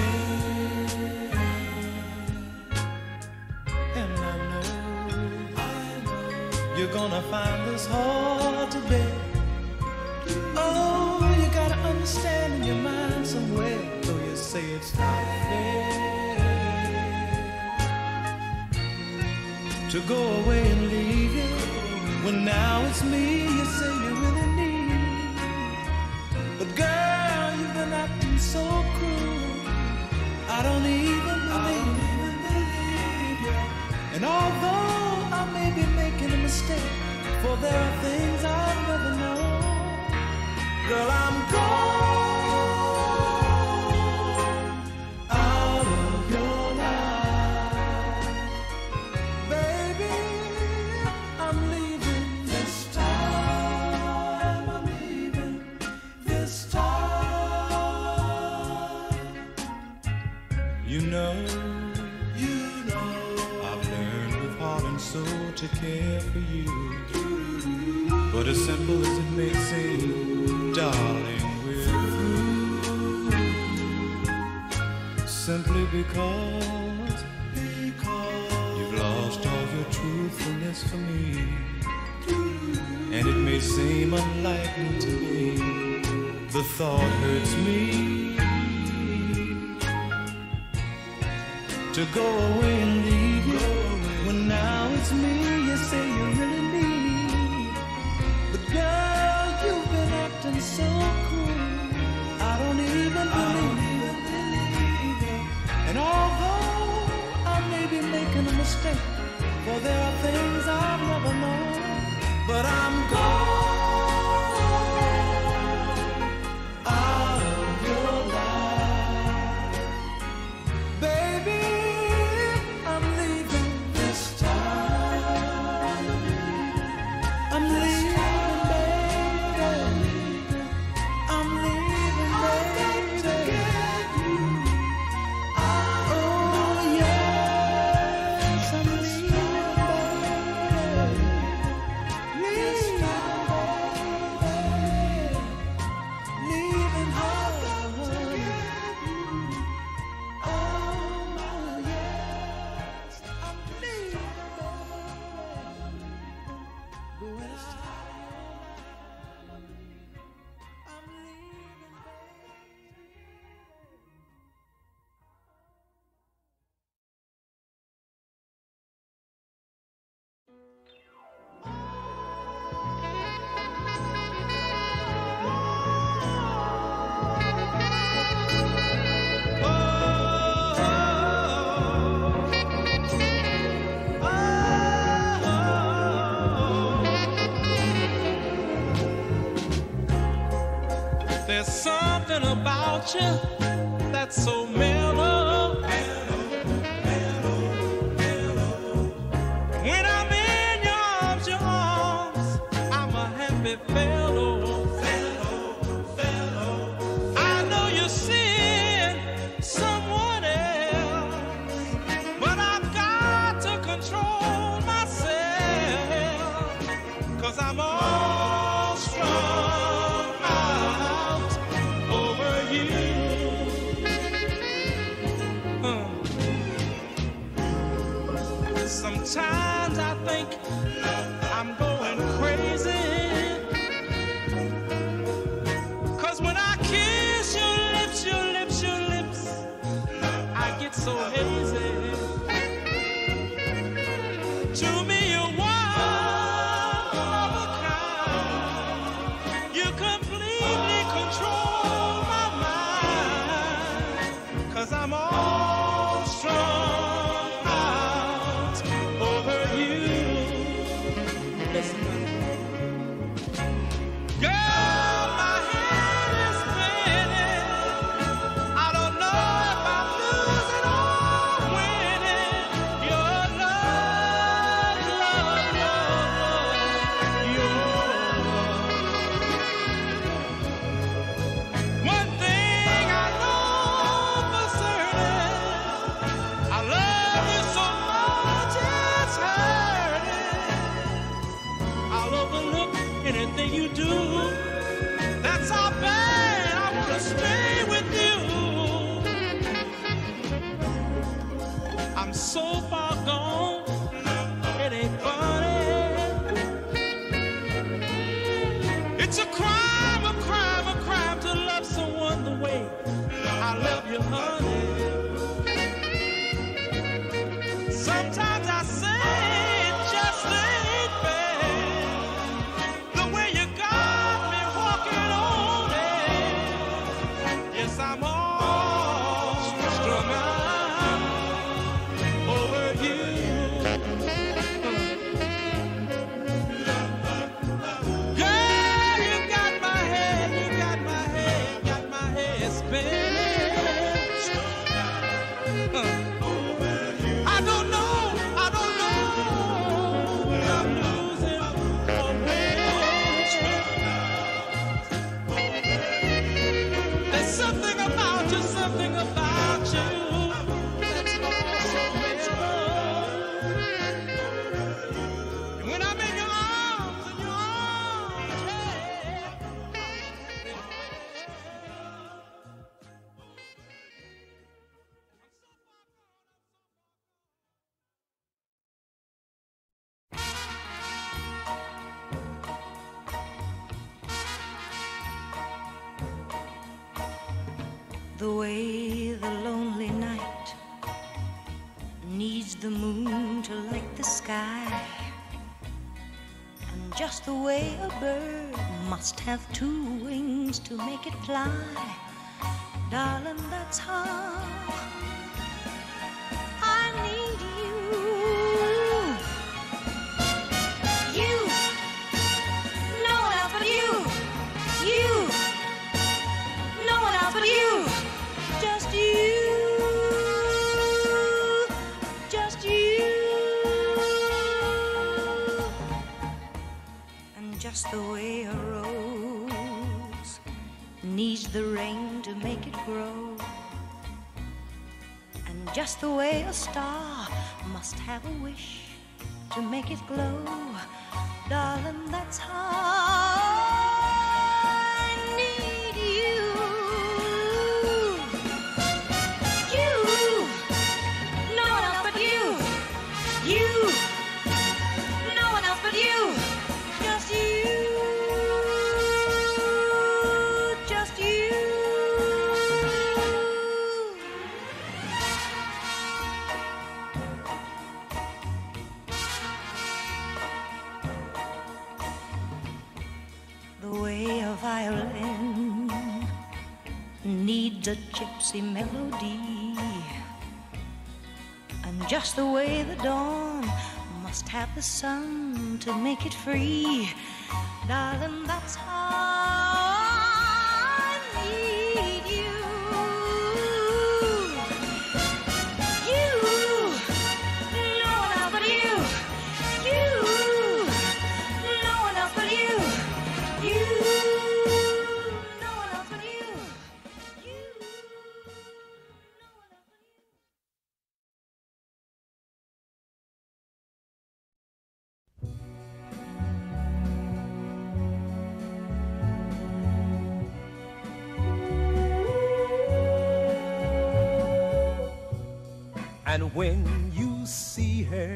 S1: And I know, I know you're gonna find this hard to bear. Oh, you gotta understand in your mind somewhere, though you say it's not fair to go away and leave you, when now it's me you say you really need. But girl, you've been acting so cruel, I don't even believe you. And although I may be making a mistake, for there are things I've never known, girl, I'm gone. To care for you, but as simple as it may seem, darling, we're through. Simply because, because you've lost all your truthfulness for me, and it may seem unlikely to me, the thought hurts me to go away and leave you, when now it's me you say you really need. But girl, you've been acting so cruel, I don't even believe it. And although I may be making a mistake, for there are things I've never known, but I'm gone.
S5: There's something about you that's so mellow, mellow, mellow, mellow. When I'm in your arms, your arms, I'm a happy fellow, fellow, fellow. I know you're seeing someone else, but I've got to control myself, 'cause I'm all strong. Sometimes I think I'm going crazy, 'cause when I kiss your lips, your lips, your lips, I get so hazy. To me you're one of a kind. You completely control my mind, 'cause I'm all strong over you.
S8: you do. That's how bad I wanna stay with you. I'm so far gone, it ain't funny. It's a crime, a crime, a crime to love someone the way I love you, honey. Sometimes I say it just ain't fair, the way you got me walking on it. Yes, I'm all strung out over you. Girl, you got my head, you got my head, got my head spinning. Uh. I don't know, I don't know, I'm losing focus. There's something about you, something about you that's awesome. And when I'm in your arms, in your arms,
S9: The way the lonely night needs the moon to light the sky, and just the way a bird must have two wings to make it fly, darling, that's how I need you. You, no one else but you. You, no one else but you. Just you, just you, and just the way a rose needs the rain to make it grow, and just the way a star must have a wish to make it glow, darling, that's how I need you. You, no one else but you, just you, just you. The way a violin needs a gypsy melody, and just the way the dawn must have the sun to make it free, darling, that's how I need you. You, no one else but you. You, no one else but you. You, no one else but you. You, no one else but you.
S1: And when you see her,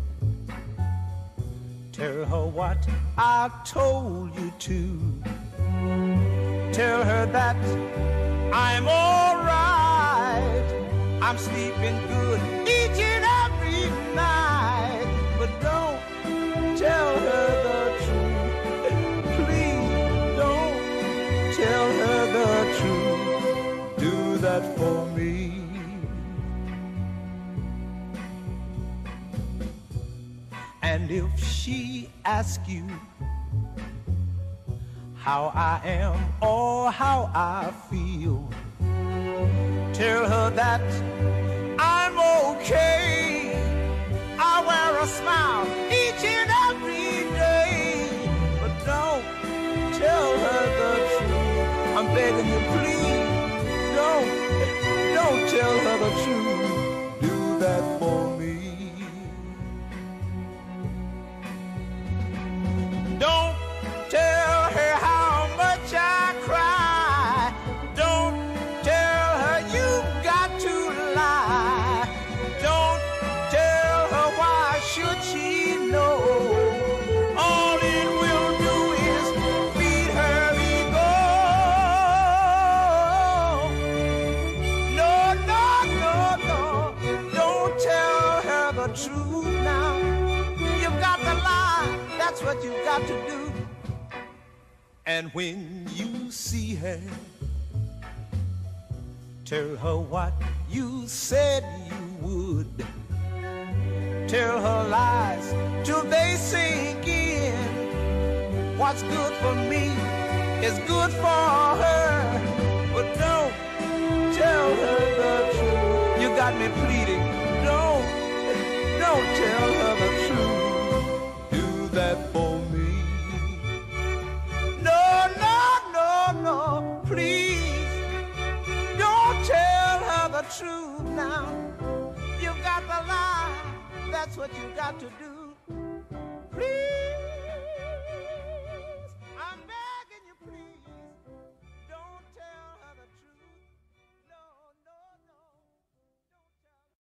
S1: tell her what I told you to. Tell her that I'm all right. I'm sleeping good each and every night. But don't tell her the truth. Please don't tell her the truth. Do that for me. And if she asks you how I am or how I feel, tell her that I'm okay. I wear a smile each and every day. But don't tell her the truth. I'm begging you, please, don't, don't tell her the truth. Do that for me. Don't tell
S8: to do.
S1: And when you see her, tell her what you said you would. Tell her lies till they sink in. What's good for me is good for her. But don't tell her the truth. You got me pleading. Don't, don't tell her the truth. Do that for me. No, no, no, no, please. Don't tell her the truth now. You got the lie. That's what you got to do. Please, I'm begging you, please. Don't tell her the truth. No, no, no. Don't tell her.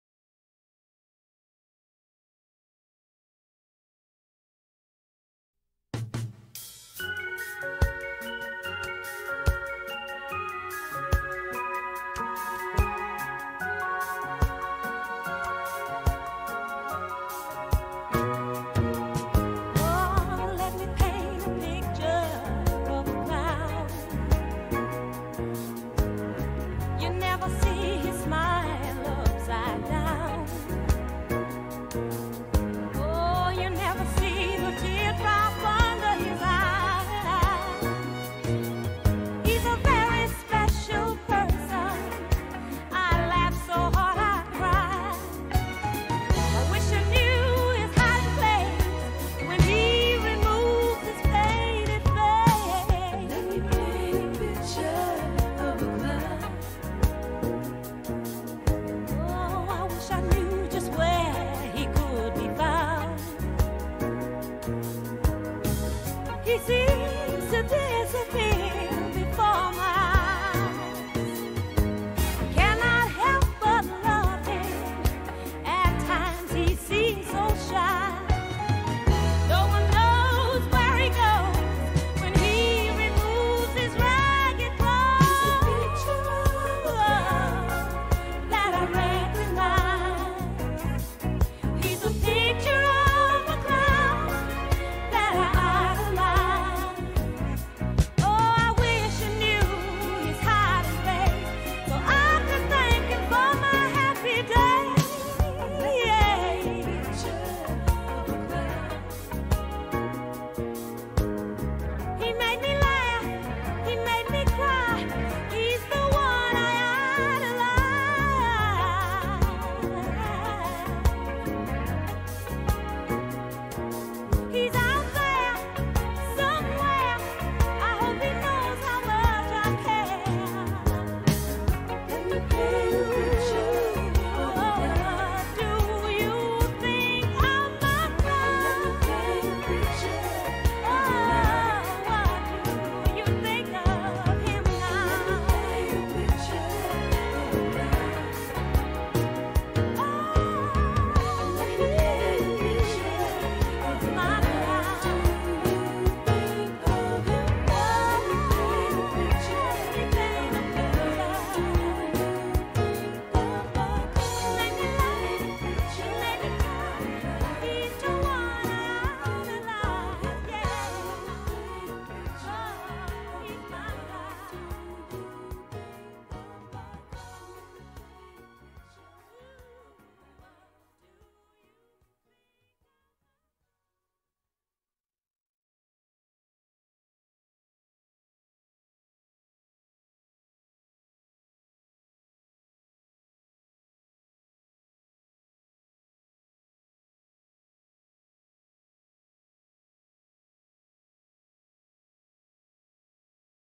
S7: Oh, let me paint a picture of a clown. You never see his smile upside down. Oh, you never see the teardrop under his eye. He's a very special person. I laugh so hard I cry. I wish I knew his hiding place when he removes his painted face. Let me paint a picture of a clown. Oh, I wish I knew just where he could be found. He seems to disappear